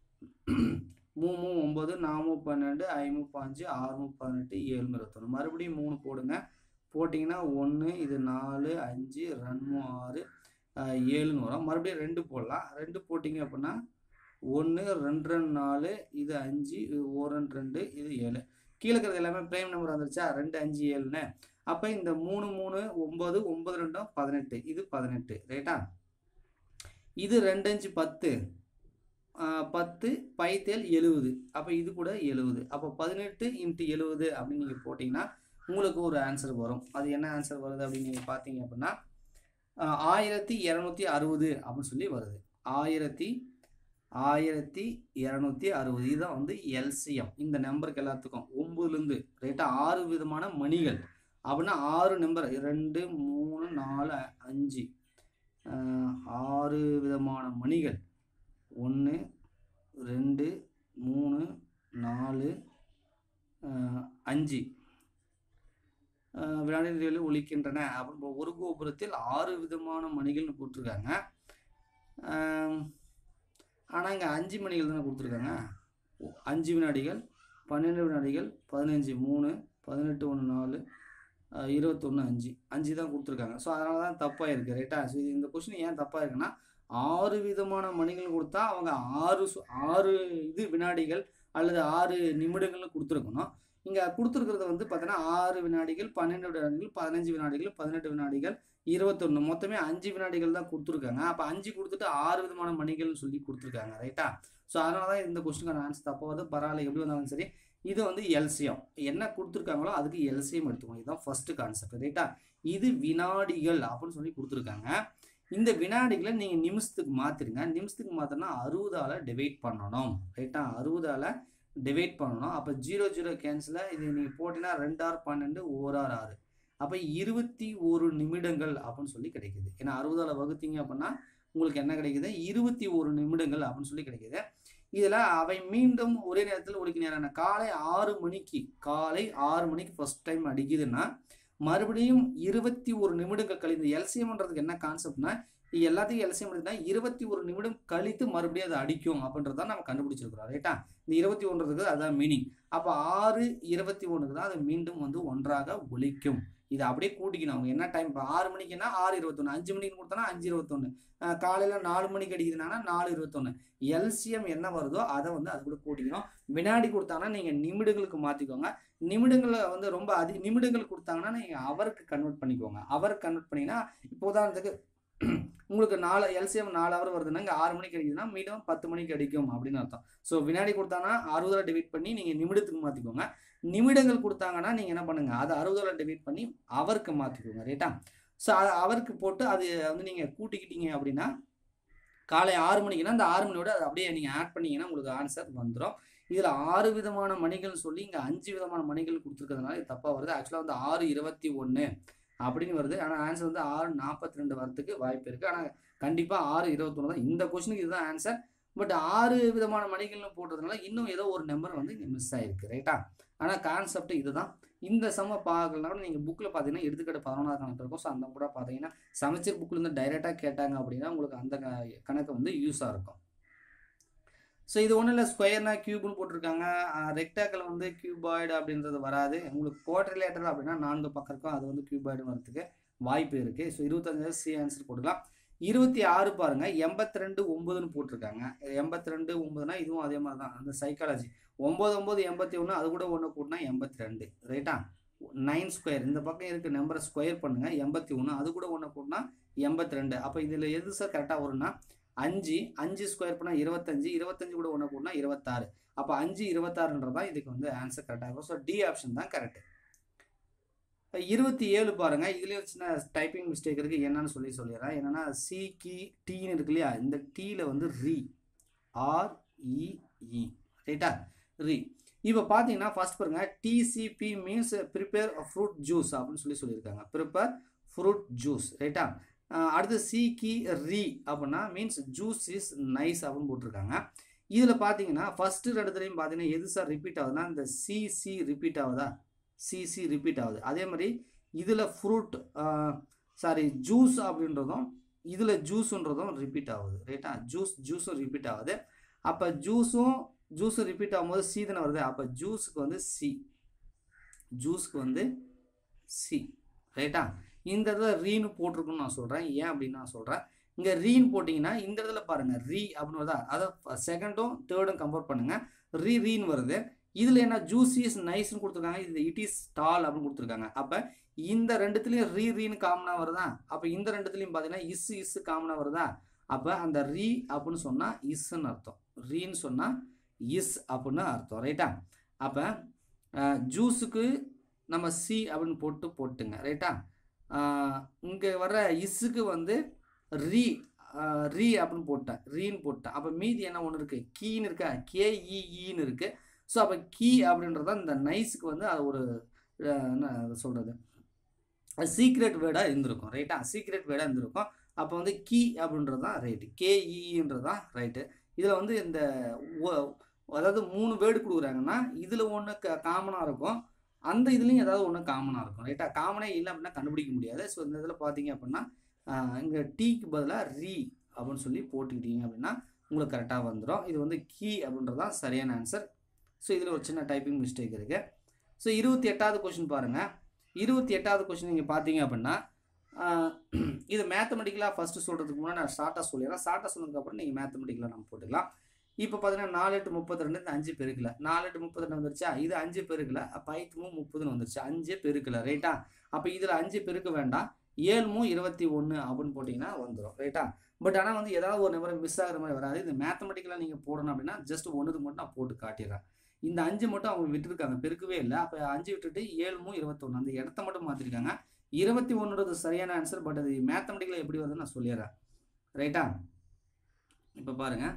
மூணு ஒம்பது நாமு பன்னெண்டு ஐமு பாஞ்சு ஆறு பதினெட்டு ஏழு இருபத்தொன்று, மறுபடியும் மூணு போடுங்க. போட்டிங்கன்னா ஒன்று, இது நாலு அஞ்சு ரெண்டு ஆறு ஏழுன்னு வரும். மறுபடியும் ரெண்டு போடலாம். ரெண்டு போட்டிங்க அப்படின்னா ஒன்று ரெண்டு ரெண்டு நாலு, இது அஞ்சு, இது ஒரு ரெண்டு ரெண்டு, இது ஏழு. கீழே இருக்கிறது எல்லாமே ப்ரைம் நம்பர் வந்துருச்சா, ரெண்டு அஞ்சு ஏழுன்னு. அப்போ இந்த மூணு மூணு ஒம்பது ஒம்பது ரெண்டும் பதினெட்டு, இது பதினெட்டு, ரைட்டா? இது ரெண்டு அஞ்சு பத்து, பத்து பைத்தேல் எழுபது, அப்போ இது கூட எழுபது. அப்போ பதினெட்டு இன்ட்டு எழுபது அப்படின்னு நீங்கள் போட்டிங்கன்னா உங்களுக்கு ஒரு ஆன்சர் வரும். அது என்ன ஆன்சர் வருது அப்படின்னு நீங்கள் பார்த்தீங்க அப்படின்னா ஆயிரத்தி இரநூத்தி அறுபது அப்படின்னு சொல்லி வருது. ஆயிரத்தி ஆயிரத்தி இரநூத்தி அறுபது, இதுதான் வந்து எல்சிஎம் இந்த நம்பருக்கு எல்லாத்துக்கும். ஒம்பதுலேருந்து, ரைட்டா? ஆறு விதமான மணிகள் அப்படின்னா ஆறு நம்பர், ரெண்டு மூணு நாலு அஞ்சு, ஆறு விதமான மணிகள், ஒன்று ரெண்டு மூணு நாலு அஞ்சு வினாடிகளில் ஒலிக்கின்றன அப்படின்னு ஒரு கோபுரத்தில் ஆறு விதமான மணிகள்னு போட்டிருக்காங்க. ஆனால் இங்கே அஞ்சு மணிகள் தானே கொடுத்துருக்காங்க. அஞ்சு வினாடிகள், பன்னெண்டு வினாடிகள், பதினஞ்சு மூணு, பதினெட்டு ஒன்று நாலு, இருபத்தொன்று அஞ்சு, அஞ்சு தான் கொடுத்துருக்காங்க. ஸோ அதனால தான் தப்பாக இருக்குது, ரைட்டா? ஸோ இது இந்த கொஸ்டின் ஏன் தப்பாக இருக்குன்னா ஆறு விதமான மணிகள் கொடுத்தா அவங்க ஆறு ஆறு இது வினாடிகள் அல்லது ஆறு நிமிடங்கள்னு கொடுத்துருக்கணும். இங்கே கொடுத்துருக்கிறது வந்து பார்த்தீங்கன்னா ஆறு வினாடிகள், பன்னெண்டு வினாடிகள், பதினஞ்சு வினாடிகள், பதினெட்டு வினாடிகள், இருபத்தொன்று, மொத்தமே அஞ்சு வினாடிகள் தான் கொடுத்துருக்காங்க. அப்போ அஞ்சு கொடுத்துட்டு ஆறு விதமான மணிகள்னு சொல்லி கொடுத்துருக்காங்க, ரைட்டா? ஸோ அதனால தான் இந்த கொஸ்டினுக்கான ஆன்சர் தப்பாக வருது. பரவாயில்ல, எப்படி வந்தாலும் சரி. இது வந்து எல்சிஎம் என்ன கொடுத்துருக்காங்களோ அதுக்கு எல்சிஎம் எடுத்துக்கணும். இதுதான் ஃபர்ஸ்ட் கான்செப்ட், ரைட்டா? இது வினாடிகள் அப்படின்னு சொல்லி கொடுத்துருக்காங்க. இந்த வினாடிகளை நீங்கள் நிமிஷத்துக்கு மாற்றிடுங்க. நிமிஷத்துக்கு மாற்றினா அறுபதால் டிவைட் பண்ணணும், ரைட்டா? அறுபதால் டிவைட் பண்ணணும். அப்போ ஜீரோ ஜீரோ கேன்சல, இது நீங்கள் போட்டிங்கன்னா ரெண்டு ஆறு பன்னெண்டு ஓராறு ஆறு, அப்போ இருபத்தி ஒரு நிமிடங்கள் அப்படின்னு சொல்லி கிடைக்குது. ஏன்னா அறுபதால் வகுத்தீங்க அப்படின்னா உங்களுக்கு என்ன கிடைக்குது, இருபத்தி ஒரு நிமிடங்கள் அப்படின்னு சொல்லி கிடைக்குது. இதில் அவை மீண்டும் ஒரே நேரத்தில் ஒலிக்க நேரம் காலை ஆறு மணிக்கு காலை ஆறு மணிக்கு ஃபர்ஸ்ட் டைம் அடிக்குதுன்னா மறுபடியும் இருபத்தி ஒரு நிமிடங்கள் கழிந்து, எல்சிஎம்ன்றதுக்கு என்ன கான்செப்ட்னா எல்லாத்தையும் எல்சிஎம் எடுத்துனா இருபத்தி ஒரு நிமிடம் கழித்து மறுபடியும் அதை அடிக்கும் அப்படின்றத நம்ம கண்டுபிடிச்சிருக்கிறோம், ரைட்டா? இந்த இருபத்தி ஒன்றுக்கு அதுதான் மீனிங். அப்போ ஆறு இருபத்தி ஒன்றுக்கு தான் அது மீண்டும் வந்து ஒன்றாக ஒலிக்கும். இதை அப்படியே கூட்டிக்கணும். அவங்க என்ன டைம், இப்போ ஆறு மணிக்குன்னா ஆறு இருபத்தொன்று, அஞ்சு மணிக்கு கொடுத்தோன்னா அஞ்சு இருபத்தொன்று, காலையில் நாலு மணிக்கு அடிக்குதுன்னா நாலு இருபத்தொன்று. எல்சிஎம் என்ன வருதோ அதை வந்து அது கூட கூட்டிக்கணும். வினாடி கொடுத்தாங்கன்னா நீங்கள் நிமிடங்களுக்கு மாற்றிக்கோங்க. நிமிடங்களை வந்து ரொம்ப அதிக நிமிடங்கள் கொடுத்தாங்கன்னா நீங்கள் அவருக்கு கன்வெர்ட் பண்ணிக்கோங்க. அவருக்கு கன்வெர்ட் பண்ணிங்கன்னா இப்போ உதாரணத்துக்கு உங்களுக்கு நாலு எல்சிஎம் நாலு ஹவர் வருதுன்னா இங்கே ஆறு மணிக்கு அடிக்குதுன்னா மீண்டும் பத்து மணிக்கு அடிக்கும் அப்படின்னு அர்த்தம். ஸோ வினாடி கொடுத்தாங்கன்னா அறுபதால் டிவைட் பண்ணி நீங்கள் நிமிடத்துக்கு மாற்றிக்கோங்க. நிமிடங்கள் கொடுத்தாங்கன்னா நீங்கள் என்ன பண்ணுங்கள், அதை அறுபதால் டிவைட் பண்ணி அவருக்கு மாற்றிக்கோங்க, ரைட்டா? ஸோ அவருக்கு போட்டு அது வந்து நீங்கள் கூட்டிக்கிட்டீங்க அப்படின்னா காலை ஆறு மணிக்குன்னா அந்த ஆறு மணியோட அதை அப்படியே நீங்கள் ஆட் பண்ணிங்கன்னா உங்களுக்கு ஆன்சர் வந்துடும். இதில் ஆறு விதமான மணிகள்னு சொல்லி இங்கே அஞ்சு விதமான மணிகள் கொடுத்துருக்கிறதுனால இது தப்பாக வருது. ஆக்சுவலாக வந்து ஆறு இருபத்தி ஒன்று அப்படின்னு வருது. ஆனால் ஆன்சர் வந்து ஆறு நாற்பத்தி ரெண்டு வரத்துக்கு வாய்ப்பு இருக்குது. ஆனால் கண்டிப்பாக ஆறு இருபத்தொன்று தான் இந்த கொஸ்டினுக்கு இதுதான் ஆன்சர். பட் ஆறு விதமான மணிகள்னு போட்டதுனால இன்னும் ஏதோ ஒரு நம்பர் வந்து இங்கே மிஸ் ஆகிருக்கு. ரைட்டா? ஆனால் கான்செப்ட் இதுதான். இந்த சம்ம பார்க்கலனாலும் நீங்கள் புக்கில் பார்த்தீங்கன்னா எடுத்துக்கிட்ட பதினொன்றாவது கணக்கு இருக்கும். ஸோ அந்த கூட பார்த்தீங்கன்னா சமச்சீர் புக்கில் டைரெக்டாக கேட்டாங்க அப்படின்னா உங்களுக்கு அந்த கணக்கு வந்து யூஸாக இருக்கும். ஸோ இது ஒன்றும் இல்லை, ஸ்கொயர்னா கியூப்னு போட்டிருக்காங்க. ரெக்டாக்கிள் வந்து கியூபாய்டு அப்படின்றது வராது. உங்களுக்கு குவாட்ரிலேட்டரல் அப்படின்னா நான்கு பக்கம் இருக்கும், அது வந்து கியூபாய்டு வரதுக்கு வாய்ப்பு இருக்குது. ஸோ இருபத்தஞ்சு சி ஆன்சர் போட்டுக்கலாம். இருபத்தி ஆறு பாருங்கள், எண்பத்தி ரெண்டு ஒம்பதுன்னு போட்டிருக்காங்க. எண்பத்தி ரெண்டு ஒம்பதுனா இதுவும் அதே மாதிரி தான், அந்த சைக்காலஜி. ஒம்பது ஒம்பது எண்பத்தி ஒன்று, அது கூட ஒன்று கூட்டினா எண்பத்தி ரெண்டு. ரைட்டா? நைன் ஸ்கொயர் இந்த பக்கம் இருக்க நம்பரை ஸ்கொயர் பண்ணுங்கள், எண்பத்தி ஒன்று, அது கூட ஒன்று கூட்டினா எண்பத்தி ரெண்டு. அப்போ இதில் எது சார் கரெக்டாக வரும்னா அஞ்சு அஞ்சு ஸ்கொயர் பண்ணால் இருபத்தஞ்சு, இருபத்தஞ்சு கூட ஒன்று கூட்டினா இருபத்தாறு. அப்போ அஞ்சு இருபத்தாறுன்றதான் இதுக்கு வந்து ஆன்சர் கரெக்டாக இருக்கும். ஸோ டி ஆப்ஷன் தான் கரெக்டு. இருபத்தி ஏழு பாருங்கள், இதுலேயும் சின்ன டைப்பிங் மிஸ்டேக் இருக்குது. என்னன்னு சொல்லி சொல்லிடுறேன். என்னென்னா சி கி டீன்னு இருக்கு இல்லையா, இந்த டீயில் வந்து ரீ ஆர்இஇ. ரைட்டா? ரீ. இப்போ பார்த்தீங்கன்னா ஃபர்ஸ்ட் பாருங்க, DCB means prepare fruit juice அப்படின்னு சொல்லி சொல்லியிருக்காங்க. Prepare fruit juice. ரைட்டா? அடுத்து சி கி ரீ அப்படின்னா மீன்ஸ் ஜூஸ் இஸ் நைஸ் அப்படின்னு போட்டிருக்காங்க. இதில் பார்த்தீங்கன்னா ஃபஸ்ட்டு ரெண்டுத்துலையும் பார்த்தீங்கன்னா எது சார் ரிப்பீட் ஆகுதுன்னா இந்த சிசி ரிப்பீட் ஆகுதா, சிசி ரிப்பீட் ஆகுது. அதே மாதிரி இதில் ஃப்ரூட் சாரி ஜூஸ் அப்படின்றதும் இதில் ஜூஸுன்றதும் ரிப்பீட் ஆகுது. ரைட்டா? ஜூஸ் ஜூஸும் ரிப்பீட் ஆகுது. அப்போ ஜூஸும் ஜூஸும் ரிப்பீட் ஆகும்போது சி தானே வருது. அப்போ ஜூஸுக்கு வந்து சி, ஜூஸுக்கு வந்து சி. ரைட்டா? இந்த இடத்துல ரீன்னு போட்டிருக்குன்னு நான் சொல்கிறேன். ஏன் அப்படின்னு நான் சொல்கிறேன். இங்கே ரீன்னு போட்டிங்கன்னா இந்த இடத்துல பாருங்கள் ரீ அப்படின்னு வருதா, அதை செகண்டும் தேர்டும் கம்பேர் பண்ணுங்கள், ரீ ரீன்னு வருது. இதில் என்ன ஜூஸ் இஸ் நைஸ்ன்னு கொடுத்துருக்காங்க, இது இட் இஸ் டால் அப்படின்னு கொடுத்துருக்காங்க. அப்போ இந்த ரெண்டுத்துலேயும் ரீ ரீன்னு காமனாக வருதா, அப்போ இந்த ரெண்டுத்துலேயும் பார்த்தீங்கன்னா இஸ் இஸ் காமனாக வருதா. அப்போ அந்த ரீ அப்படின்னு சொன்னால் இஸ்ன்னு அர்த்தம், ரீன்னு சொன்னால் இஸ் அப்படின்னு அர்த்தம். ரைட்டா? அப்போ ஜூஸுக்கு நம்ம சி அப்படின்னு போட்டு போட்டுங்க. ரைட்டா? இங்கே வர்ற இஸ்ஸுக்கு வந்து ரீ ரீ அப்படின்னு போட்டேன், ரீன்னு போட்டேன். அப்போ மீதி என்ன ஒன்று இருக்குது, கீன்னு இருக்கா, கேஇஇன்னு இருக்குது. ஸோ அப்போ கீ அப்படின்றது தான் இந்த நைஸுக்கு வந்து அது ஒரு என்ன சொல்கிறது அது சீக்ரெட் வேர்டாக இருந்திருக்கும். ரைட்டா? சீக்ரெட் வேர்டாக இருந்திருக்கும். அப்போ வந்து கீ அப்படின்றது தான் ரைட்டு, கேஇன்றது தான் ரைட்டு. இதில் வந்து இந்த அதாவது மூணு வேர்டு கொடுக்குறாங்கன்னா இதில் ஒன்று க காமனாக இருக்கும், அந்த இதுலேயும் ஏதாவது ஒன்று காமனாக இருக்கும். ரைட்டா? காமனே இல்லை அப்படின்னா கண்டுபிடிக்க முடியாது. ஸோ இந்த இதில் பார்த்தீங்க அப்படின்னா இங்கே டீக்கு பதிலாக ரீ அப்படின்னு சொல்லி போட்டுக்கிட்டீங்க அப்படின்னா உங்களுக்கு கரெக்டாக வந்துடும். இது வந்து கீ அப்படின்றது தான் சரியான ஆன்சர். ஸோ இதில் ஒரு சின்ன டைப்பிங் மிஸ்டேக் இருக்குது. ஸோ இருபத்தி எட்டாவது கொஸ்டின் பாருங்கள். இருபத்தி எட்டாவது கொஸ்டின் நீங்கள் பார்த்தீங்க அப்படின்னா இது மேத்தமெட்டிக்கலாக ஃபஸ்ட்டு சொல்கிறதுக்கு முன்னாடி நான் ஷார்ட்டாக சொல்லிடுறேன். ஷார்ட்டாக சொன்னதுக்கப்புறம் நீங்கள் மேத்தமெட்டிக்கலாக நம்ம போட்டுக்கலாம். இப்போ பார்த்தீங்கன்னா நாலு எட்டு முப்பத்தி ரெண்டு, இந்த அஞ்சு பெருக்கல, நாலு எட்டு முப்பத்தி ரெண்டு வந்துருச்சா, இது அஞ்சு பெருக்கல, அப்போ ஐத்துமும் முப்பதுன்னு வந்துருச்சு, அஞ்சு பெருக்கல. ரைட்டா? அப்போ இதில் அஞ்சு பெருக்க வேண்டாம், ஏழுமும் இருபத்தி ஒன்று அப்படின்னு போட்டிங்கன்னா வந்துடும். ரைட்டா? பட் ஆனால் வந்து ஏதாவது ஒரு நம்பர் மிஸ் ஆகிற மாதிரி வராது. இது மேத்தமெட்டிக்கலாக நீங்கள் போடணும் அப்படின்னா ஜஸ்ட் ஒன்றுக்கு மட்டும் நான் போட்டு காட்டிடுறேன். இந்த அஞ்சு மட்டும் அவங்க விட்டுருக்காங்க, பெருக்கவே இல்லை. அப்போ அஞ்சு விட்டுட்டு ஏழுமும் இருபத்தொன்று, அந்த இடத்த மட்டும் மாற்றிருக்காங்க. இருபத்தி ஒன்றுறது சரியான ஆன்சர். பட் அது மேத்தமெட்டிக்கலாக எப்படி வருதுன்னு நான் சொல்லிடுறேன். ரைட்டா? இப்போ பாருங்கள்,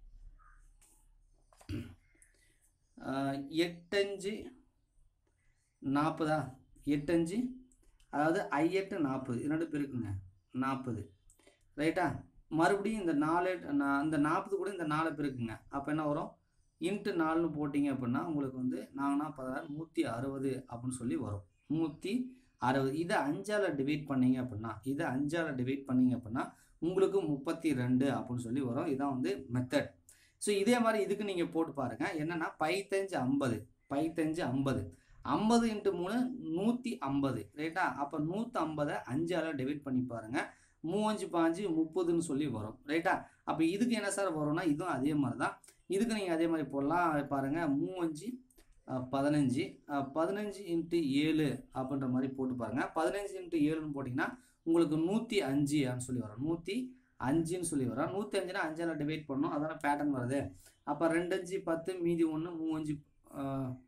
எட்டஞ்சு நாற்பதா, எட்டஞ்சு அதாவது ஐ எட்டு நாற்பது, இரண்டு பேருக்குங்க நாற்பது. ரைட்டா? மறுபடியும் இந்த நாலு இந்த நாற்பது கூட இந்த நாலு பேருக்குங்க. அப்போ என்ன வரும், இன்ட்டு நாலுன்னு போட்டிங்க அப்படின்னா உங்களுக்கு வந்து நாங்கன்னா பதினாறு நூற்றி அறுபது அப்படின்னு சொல்லி வரும். நூற்றி அறுபது இதை அஞ்சால் டிவைட் பண்ணிங்க அப்படின்னா இதை அஞ்சால் டிவைட் பண்ணிங்க அப்படின்னா உங்களுக்கு முப்பத்தி ரெண்டு அப்படின்னு சொல்லி வரும். இதுதான் வந்து மெத்தட். ஸோ இதே மாதிரி இதுக்கு நீங்கள் போட்டு பாருங்கள். என்னென்னா பைத்தஞ்சு ஐம்பது, பைத்தஞ்சு ஐம்பது, ஐம்பது இன்ட்டு மூணு நூற்றி ஐம்பது. ரைட்டா? அப்போ நூற்றி ஐம்பதை அஞ்சால் டிவைட் பண்ணி பாருங்கள், மூவஞ்சு பாஞ்சு முப்பதுன்னு சொல்லி வரும். ரைட்டா? அப்போ இதுக்கு என்ன சார் வரும்னா இதுவும் அதே மாதிரி தான். இதுக்கு நீங்கள் அதே மாதிரி போடலாம். பாருங்கள், மூவஞ்சு பதினஞ்சு, பதினஞ்சு இன்ட்டு ஏழு அப்படின்ற மாதிரி போட்டு பாருங்கள். பதினஞ்சு இன்ட்டு ஏழுன்னு போட்டிங்கன்னா உங்களுக்கு நூற்றி அஞ்சு அப்படின்னு சொல்லி வரும், நூற்றி அஞ்சுன்னு சொல்லி வரும். நூற்றி அஞ்சுனா அஞ்சால் டிவைட் பண்ணணும், அதான பேட்டர்ன் வருது. அப்போ ரெண்டு அஞ்சு பத்து, மீதி ஒன்று மூவஞ்சு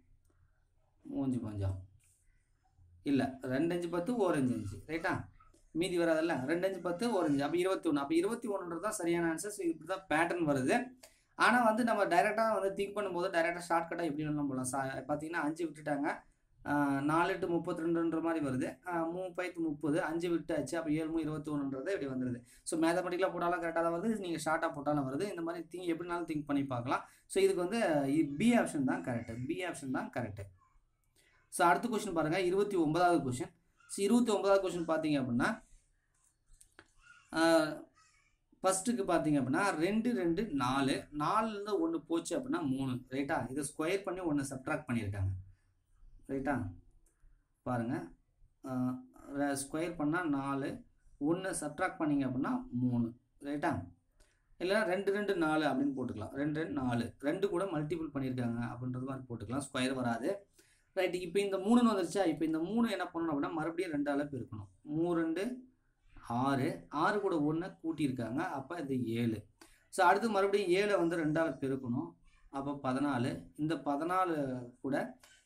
மூவஞ்சு பஞ்சா இல்லை ரெண்டு அஞ்சு பத்து ஓரஞ்சு அஞ்சு. ரைட்டா? மீதி வராதுல்ல, ரெண்டு அஞ்சு பத்து ஒரு அஞ்சு, அப்போ இருபத்தி ஒன்று. அப்போ இருபத்தி ஒன்றுன்றது தான் சரியான ஆன்சர். ஸோ இப்படி தான் பேட்டர்ன் வருது. ஆனால் வந்து நம்ம டைரெக்டாக வந்து திங்க் பண்ணும்போது டைரெக்டாக ஷார்ட்கட்டாக எப்படி வேணாலும் போகலாம். சா பார்த்தீங்கன்னா அஞ்சு விட்டுட்டாங்க, நாலு எட்டு முப்பத்தி ரெண்டுன்ற மாதிரி வருது, மூணு பைத்து முப்பது, அஞ்சு விட்டாச்சு, அப்போ ஏழு மூணு இருபத்தி ஒன்றுன்றது இப்படி வந்துடுது. ஸோ மேத்தமெட்டிக்கலாக போட்டாலும் கரெக்டாக தான் வருது, நீங்கள் ஷார்ட்டாக போட்டாலும் வருது. இந்த மாதிரி திங்க் எப்படினாலும் திங்க் பண்ணி பார்க்கலாம். ஸோ இதுக்கு வந்து பி ஆப்ஷன் தான் கரெக்டு, பி ஆப்ஷன் தான் கரெக்டு. ஸோ அடுத்த கொஸ்டின் பாருங்கள், இருபத்தி ஒன்பதாவது கொஸ்டின். ஸோ இருபத்தி ஒன்பதாவது கொஸ்டின் பார்த்தீங்க அப்படின்னா ஃபஸ்ட்டுக்கு பார்த்தீங்க அப்படின்னா ரெண்டு ரெண்டு நாலு, நாலுலேருந்து ஒன்று போச்சு அப்படின்னா மூணு, ரைட்டா? இதை ஸ்கொயர் பண்ணி ஒன்று சப்ட்ராக்ட் பண்ணியிருக்காங்க, ரைட்டா? பாருங்கள், ஸ்கொயர் பண்ணால் நாலு, ஒன்று சப்ட்ராக்ட் பண்ணிங்க அப்படின்னா மூணு, ரைட்டா? இல்லைனா ரெண்டு ரெண்டு நாலு அப்படின்னு போட்டுக்கலாம். ரெண்டு ரெண்டு நாலு, ரெண்டு கூட மல்டிபிள் பண்ணியிருக்காங்க அப்படின்றது மாதிரி போட்டுக்கலாம், ஸ்கொயர் வராது, ரைட்டு? இப்போ இந்த மூணுன்னு வந்துருச்சா, இப்போ இந்த மூணு என்ன பண்ணணும் அப்படின்னா மறுபடியும் ரெண்டால் பெருக்கணும். மூணு ரெண்டு ஆறு, ஆறு கூட ஒன்று கூட்டியிருக்காங்க, அப்போ இது ஏழு. ஸோ அடுத்து மறுபடியும் ஏழை வந்து ரெண்டால் பெருக்கணும், அப்போ பதினாலு. இந்த பதினாலு கூட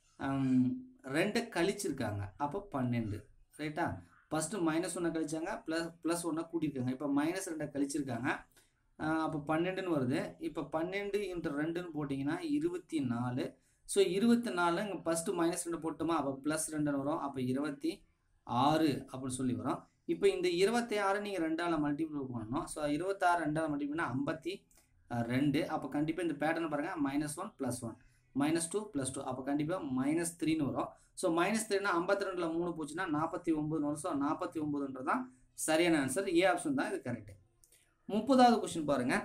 ரெண்டை கழிச்சிருக்காங்க, அப்போ பன்னெண்டு, ரைட்டா? ஃபஸ்ட்டு மைனஸ் ஒன்றை கழிச்சாங்க, ப்ளஸ் ப்ளஸ் ஒன்றை கூட்டியிருக்காங்க, இப்போ மைனஸ் ரெண்டை கழிச்சிருக்காங்க, அப்போ பன்னெண்டுன்னு வருது. இப்போ பன்னெண்டு இன்ட்டு ரெண்டுன்னு போட்டிங்கன்னா இருபத்தி நாலு. ஸோ இருபத்தி நாலு இங்கே ஃபஸ்ட்டு மைனஸ் ரெண்டு போட்டோமா, அப்போ ப்ளஸ் ரெண்டுன்னு வரும், அப்போ இருபத்தி ஆறு அப்படின்னு சொல்லி வரும். இப்போ இந்த இருபத்தி ஆறு நீங்கள் ரெண்டால் மல்டிப்ளை பண்ணணும். ஸோ இருபத்தாறு ரெண்டால் மல்டிப்ளைனா ஐம்பத்தி ரெண்டு. அப்போ கண்டிப்பாக இந்த பேட்டர்ன் பாருங்கள், minus one plus one, minus two plus two, அப்போ கண்டிப்பாக மைனஸ் த்ரீன்னு வரும். ஸோ மைனஸ் த்ரீனா ஐம்பத்தி ரெண்டில் மூணு போச்சுன்னா நாற்பத்தி ஒம்பதுன்னு வரும். ஸோ நாற்பத்தி ஒம்பதுன்றது தான் சரியான ஆன்சர், ஏ ஆப்ஷன் தான் இது கரெக்டு. முப்பதாவது கொஸ்டின் பாருங்கள்,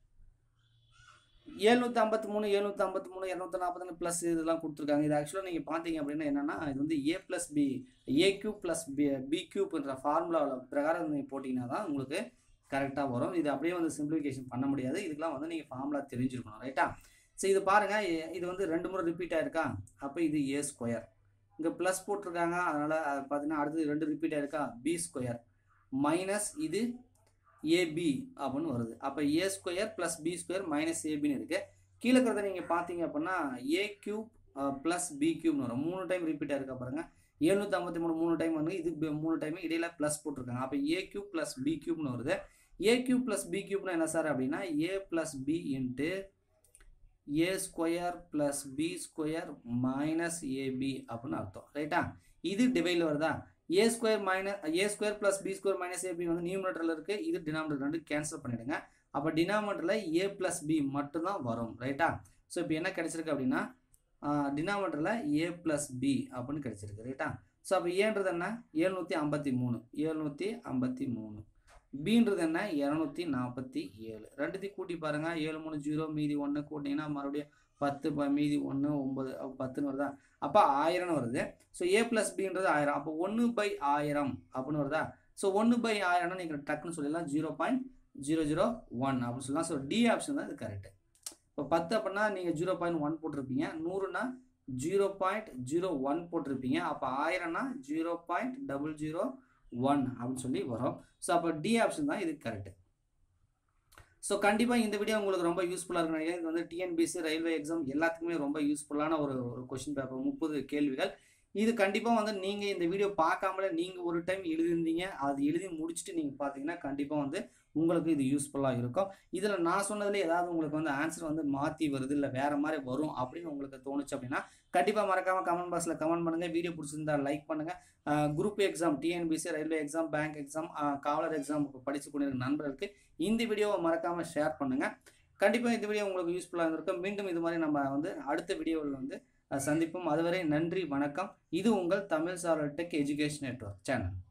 எழுநூற்றி ஐம்பத்தி மூணு எழுநூற்றி ஐம்பத்தி மூணு இரநூத்தி நாற்பத்தி ப்ளஸ் இதெல்லாம் கொடுத்துருக்காங்க. இது ஆக்சுவலாக நீங்கள் பார்த்தீங்க அப்படின்னா என்னென்னா, இது வந்து A plus B, A cube plus B B கியூப்ன்ற ஃபார்முலாவில் பிரகாரம் நீங்கள் போட்டிங்கன்னா தான் உங்களுக்கு கரெக்டாக வரும். இது அப்படியே வந்து சிம்பிளிஃபிகேஷன் பண்ண முடியாது, இதுக்கெலாம் வந்து நீங்கள் ஃபார்முலா தெரிஞ்சிருக்கணும், ரைட்டா? ஸோ இது பாருங்கள், இது வந்து ரெண்டு முறை ரிப்பீட் ஆகிருக்கா, அப்போ இது ஏ ஸ்கொயர், இங்கே ப்ளஸ் போட்டிருக்காங்க, அதனால் பார்த்தீங்கன்னா அடுத்து ரெண்டு ரிப்பீட் ஆகிருக்கா, பி ஸ்கொயர் மைனஸ் இது ஏபி அப்படின்னு வருது. அப்போ A square plus B square minus ஏபின்னு இருக்குது. கீழே இருக்கிறத நீங்கள் பார்த்தீங்க அப்படின்னா ஏ கியூப் ப்ளஸ் பி கியூப்னு வரும். மூணு டைம் ரிப்பீட் ஆகிருக்கா பாருங்கள், எழுநூற்றி ஐம்பத்தி மூணு மூணு டைம் வந்து இது மூணு டைம் இடையில ப்ளஸ் போட்டிருக்காங்க, அப்போ ஏ கியூப் ப்ளஸ் பி கியூப்னு வருது. ஏ கியூப் ப்ளஸ் பி கியூப்னா என்ன சார் அப்படின்னா A plus B into A square plus B square minus AB அப்படின்னு அர்த்தம், ரைட்டா? இது டிவைடில் வருதா, A square minus A square plus B square minus AB வந்து நியூமரேட்டரில் இருக்குது, இது டினாமினேட்டர் ரெண்டு கேன்சல் பண்ணிவிடுங்க. அப்போ டினாமினேட்டரில் ஏ ப்ளஸ் பி மட்டும்தான் வரும், ரைட்டா? ஸோ இப்போ என்ன கிடைச்சிருக்கு அப்படின்னா டினாமினேட்டரில் ஏ ப்ளஸ் பி அப்படின்னு கிடைச்சிருக்கு, ரைட்டா? ஸோ அப்போ ஏன்றது என்ன, எழுநூற்றி ஐம்பத்தி மூணு எழுநூற்றி ஐம்பத்தி மூணு பின்றது என்ன, இரநூத்தி நாற்பத்தி ஏழு. ரெண்டுத்தையும் கூட்டி பாருங்கள், ஏழு மூணு ஜீரோ, மீதி ஒன்று கூட்டிங்கன்னா மறுபடியும் பத்து, மீதி ஒன்று ஒம்பது, பத்துன்னு வருதா, அப்போ ஆயிரம்னு வருது. ஸோ ஏ ப்ளஸ் பின்றது ஆயிரம், அப்போ ஒன்று பை ஆயிரம் அப்படின்னு வருதா. ஸோ ஒன்று பை ஆயிரம்னா நீங்கள் டக்குன்னு சொல்லிடலாம் zero point zero zero one அப்படின்னு சொல்லலாம். ஸோ டி ஆப்ஷன் தான் இது கரெக்டு. இப்போ பத்து அப்படின்னா நீங்கள் ஜீரோ பாயிண்ட் ஒன் போட்டிருப்பீங்க, நூறுனா ஜீரோ பாயிண்ட் ஜீரோ ஒன் போட்டிருப்பீங்க, அப்போ ஆயிரம்னா zero point double zero one அப்படின்னு சொல்லி வரும். ஸோ அப்போ டி ஆப்ஷன் தான் இது கரெக்டு. ஸோ கண்டிப்பாக இந்த வீடியோ உங்களுக்கு ரொம்ப யூஸ்ஃபுல்லாக இருக்கும் நினைக்கிறேன். இது வந்து டிஎன்பிஎஸ்சி ரயில்வே எக்ஸாம் எல்லாத்துக்குமே ரொம்ப யூஸ்ஃபுல்லான ஒரு ஒரு கொஸ்டின் பேப்பர், முப்பது கேள்விகள். இது கண்டிப்பாக வந்து நீங்கள் இந்த வீடியோ பார்க்காமலே நீங்கள் ஒரு டைம் எழுதிருந்தீங்க, அது எழுதி முடிச்சுட்டு நீங்கள் பார்த்தீங்கன்னா கண்டிப்பாக வந்து உங்களுக்கு இது யூஸ்ஃபுல்லாக இருக்கும். இதில் நான் சொன்னதுலேயே ஏதாவது உங்களுக்கு வந்து ஆன்சர் வந்து மாற்றி வருது இல்லை வேறு மாதிரி வரும் அப்படின்னு உங்களுக்கு தோணுச்சு அப்படின்னா கண்டிப்பாக மறக்காமல் கமெண்ட் பாக்ஸில் கமெண்ட் பண்ணுங்கள். வீடியோ பிடிச்சிருந்தா லைக் பண்ணுங்கள். Group exam, TNPSC railway exam, bank exam, காவலர் எக்ஸாம் படித்து கொண்டிருக்கிற நண்பர்களுக்கு இந்த வீடியோவை மறக்காமல் ஷேர் பண்ணுங்கள். கண்டிப்பாக இந்த வீடியோ உங்களுக்கு யூஸ்ஃபுல்லாக இருந்திருக்கும். மீண்டும் இது மாதிரி நம்ம வந்து அடுத்த வீடியோவில் வந்து சந்திப்போம். அதுவரை நன்றி, வணக்கம். இது உங்கள் தமிழ் சாரல் டெக் எஜுகேஷன் நெட்வொர்க் சேனல்.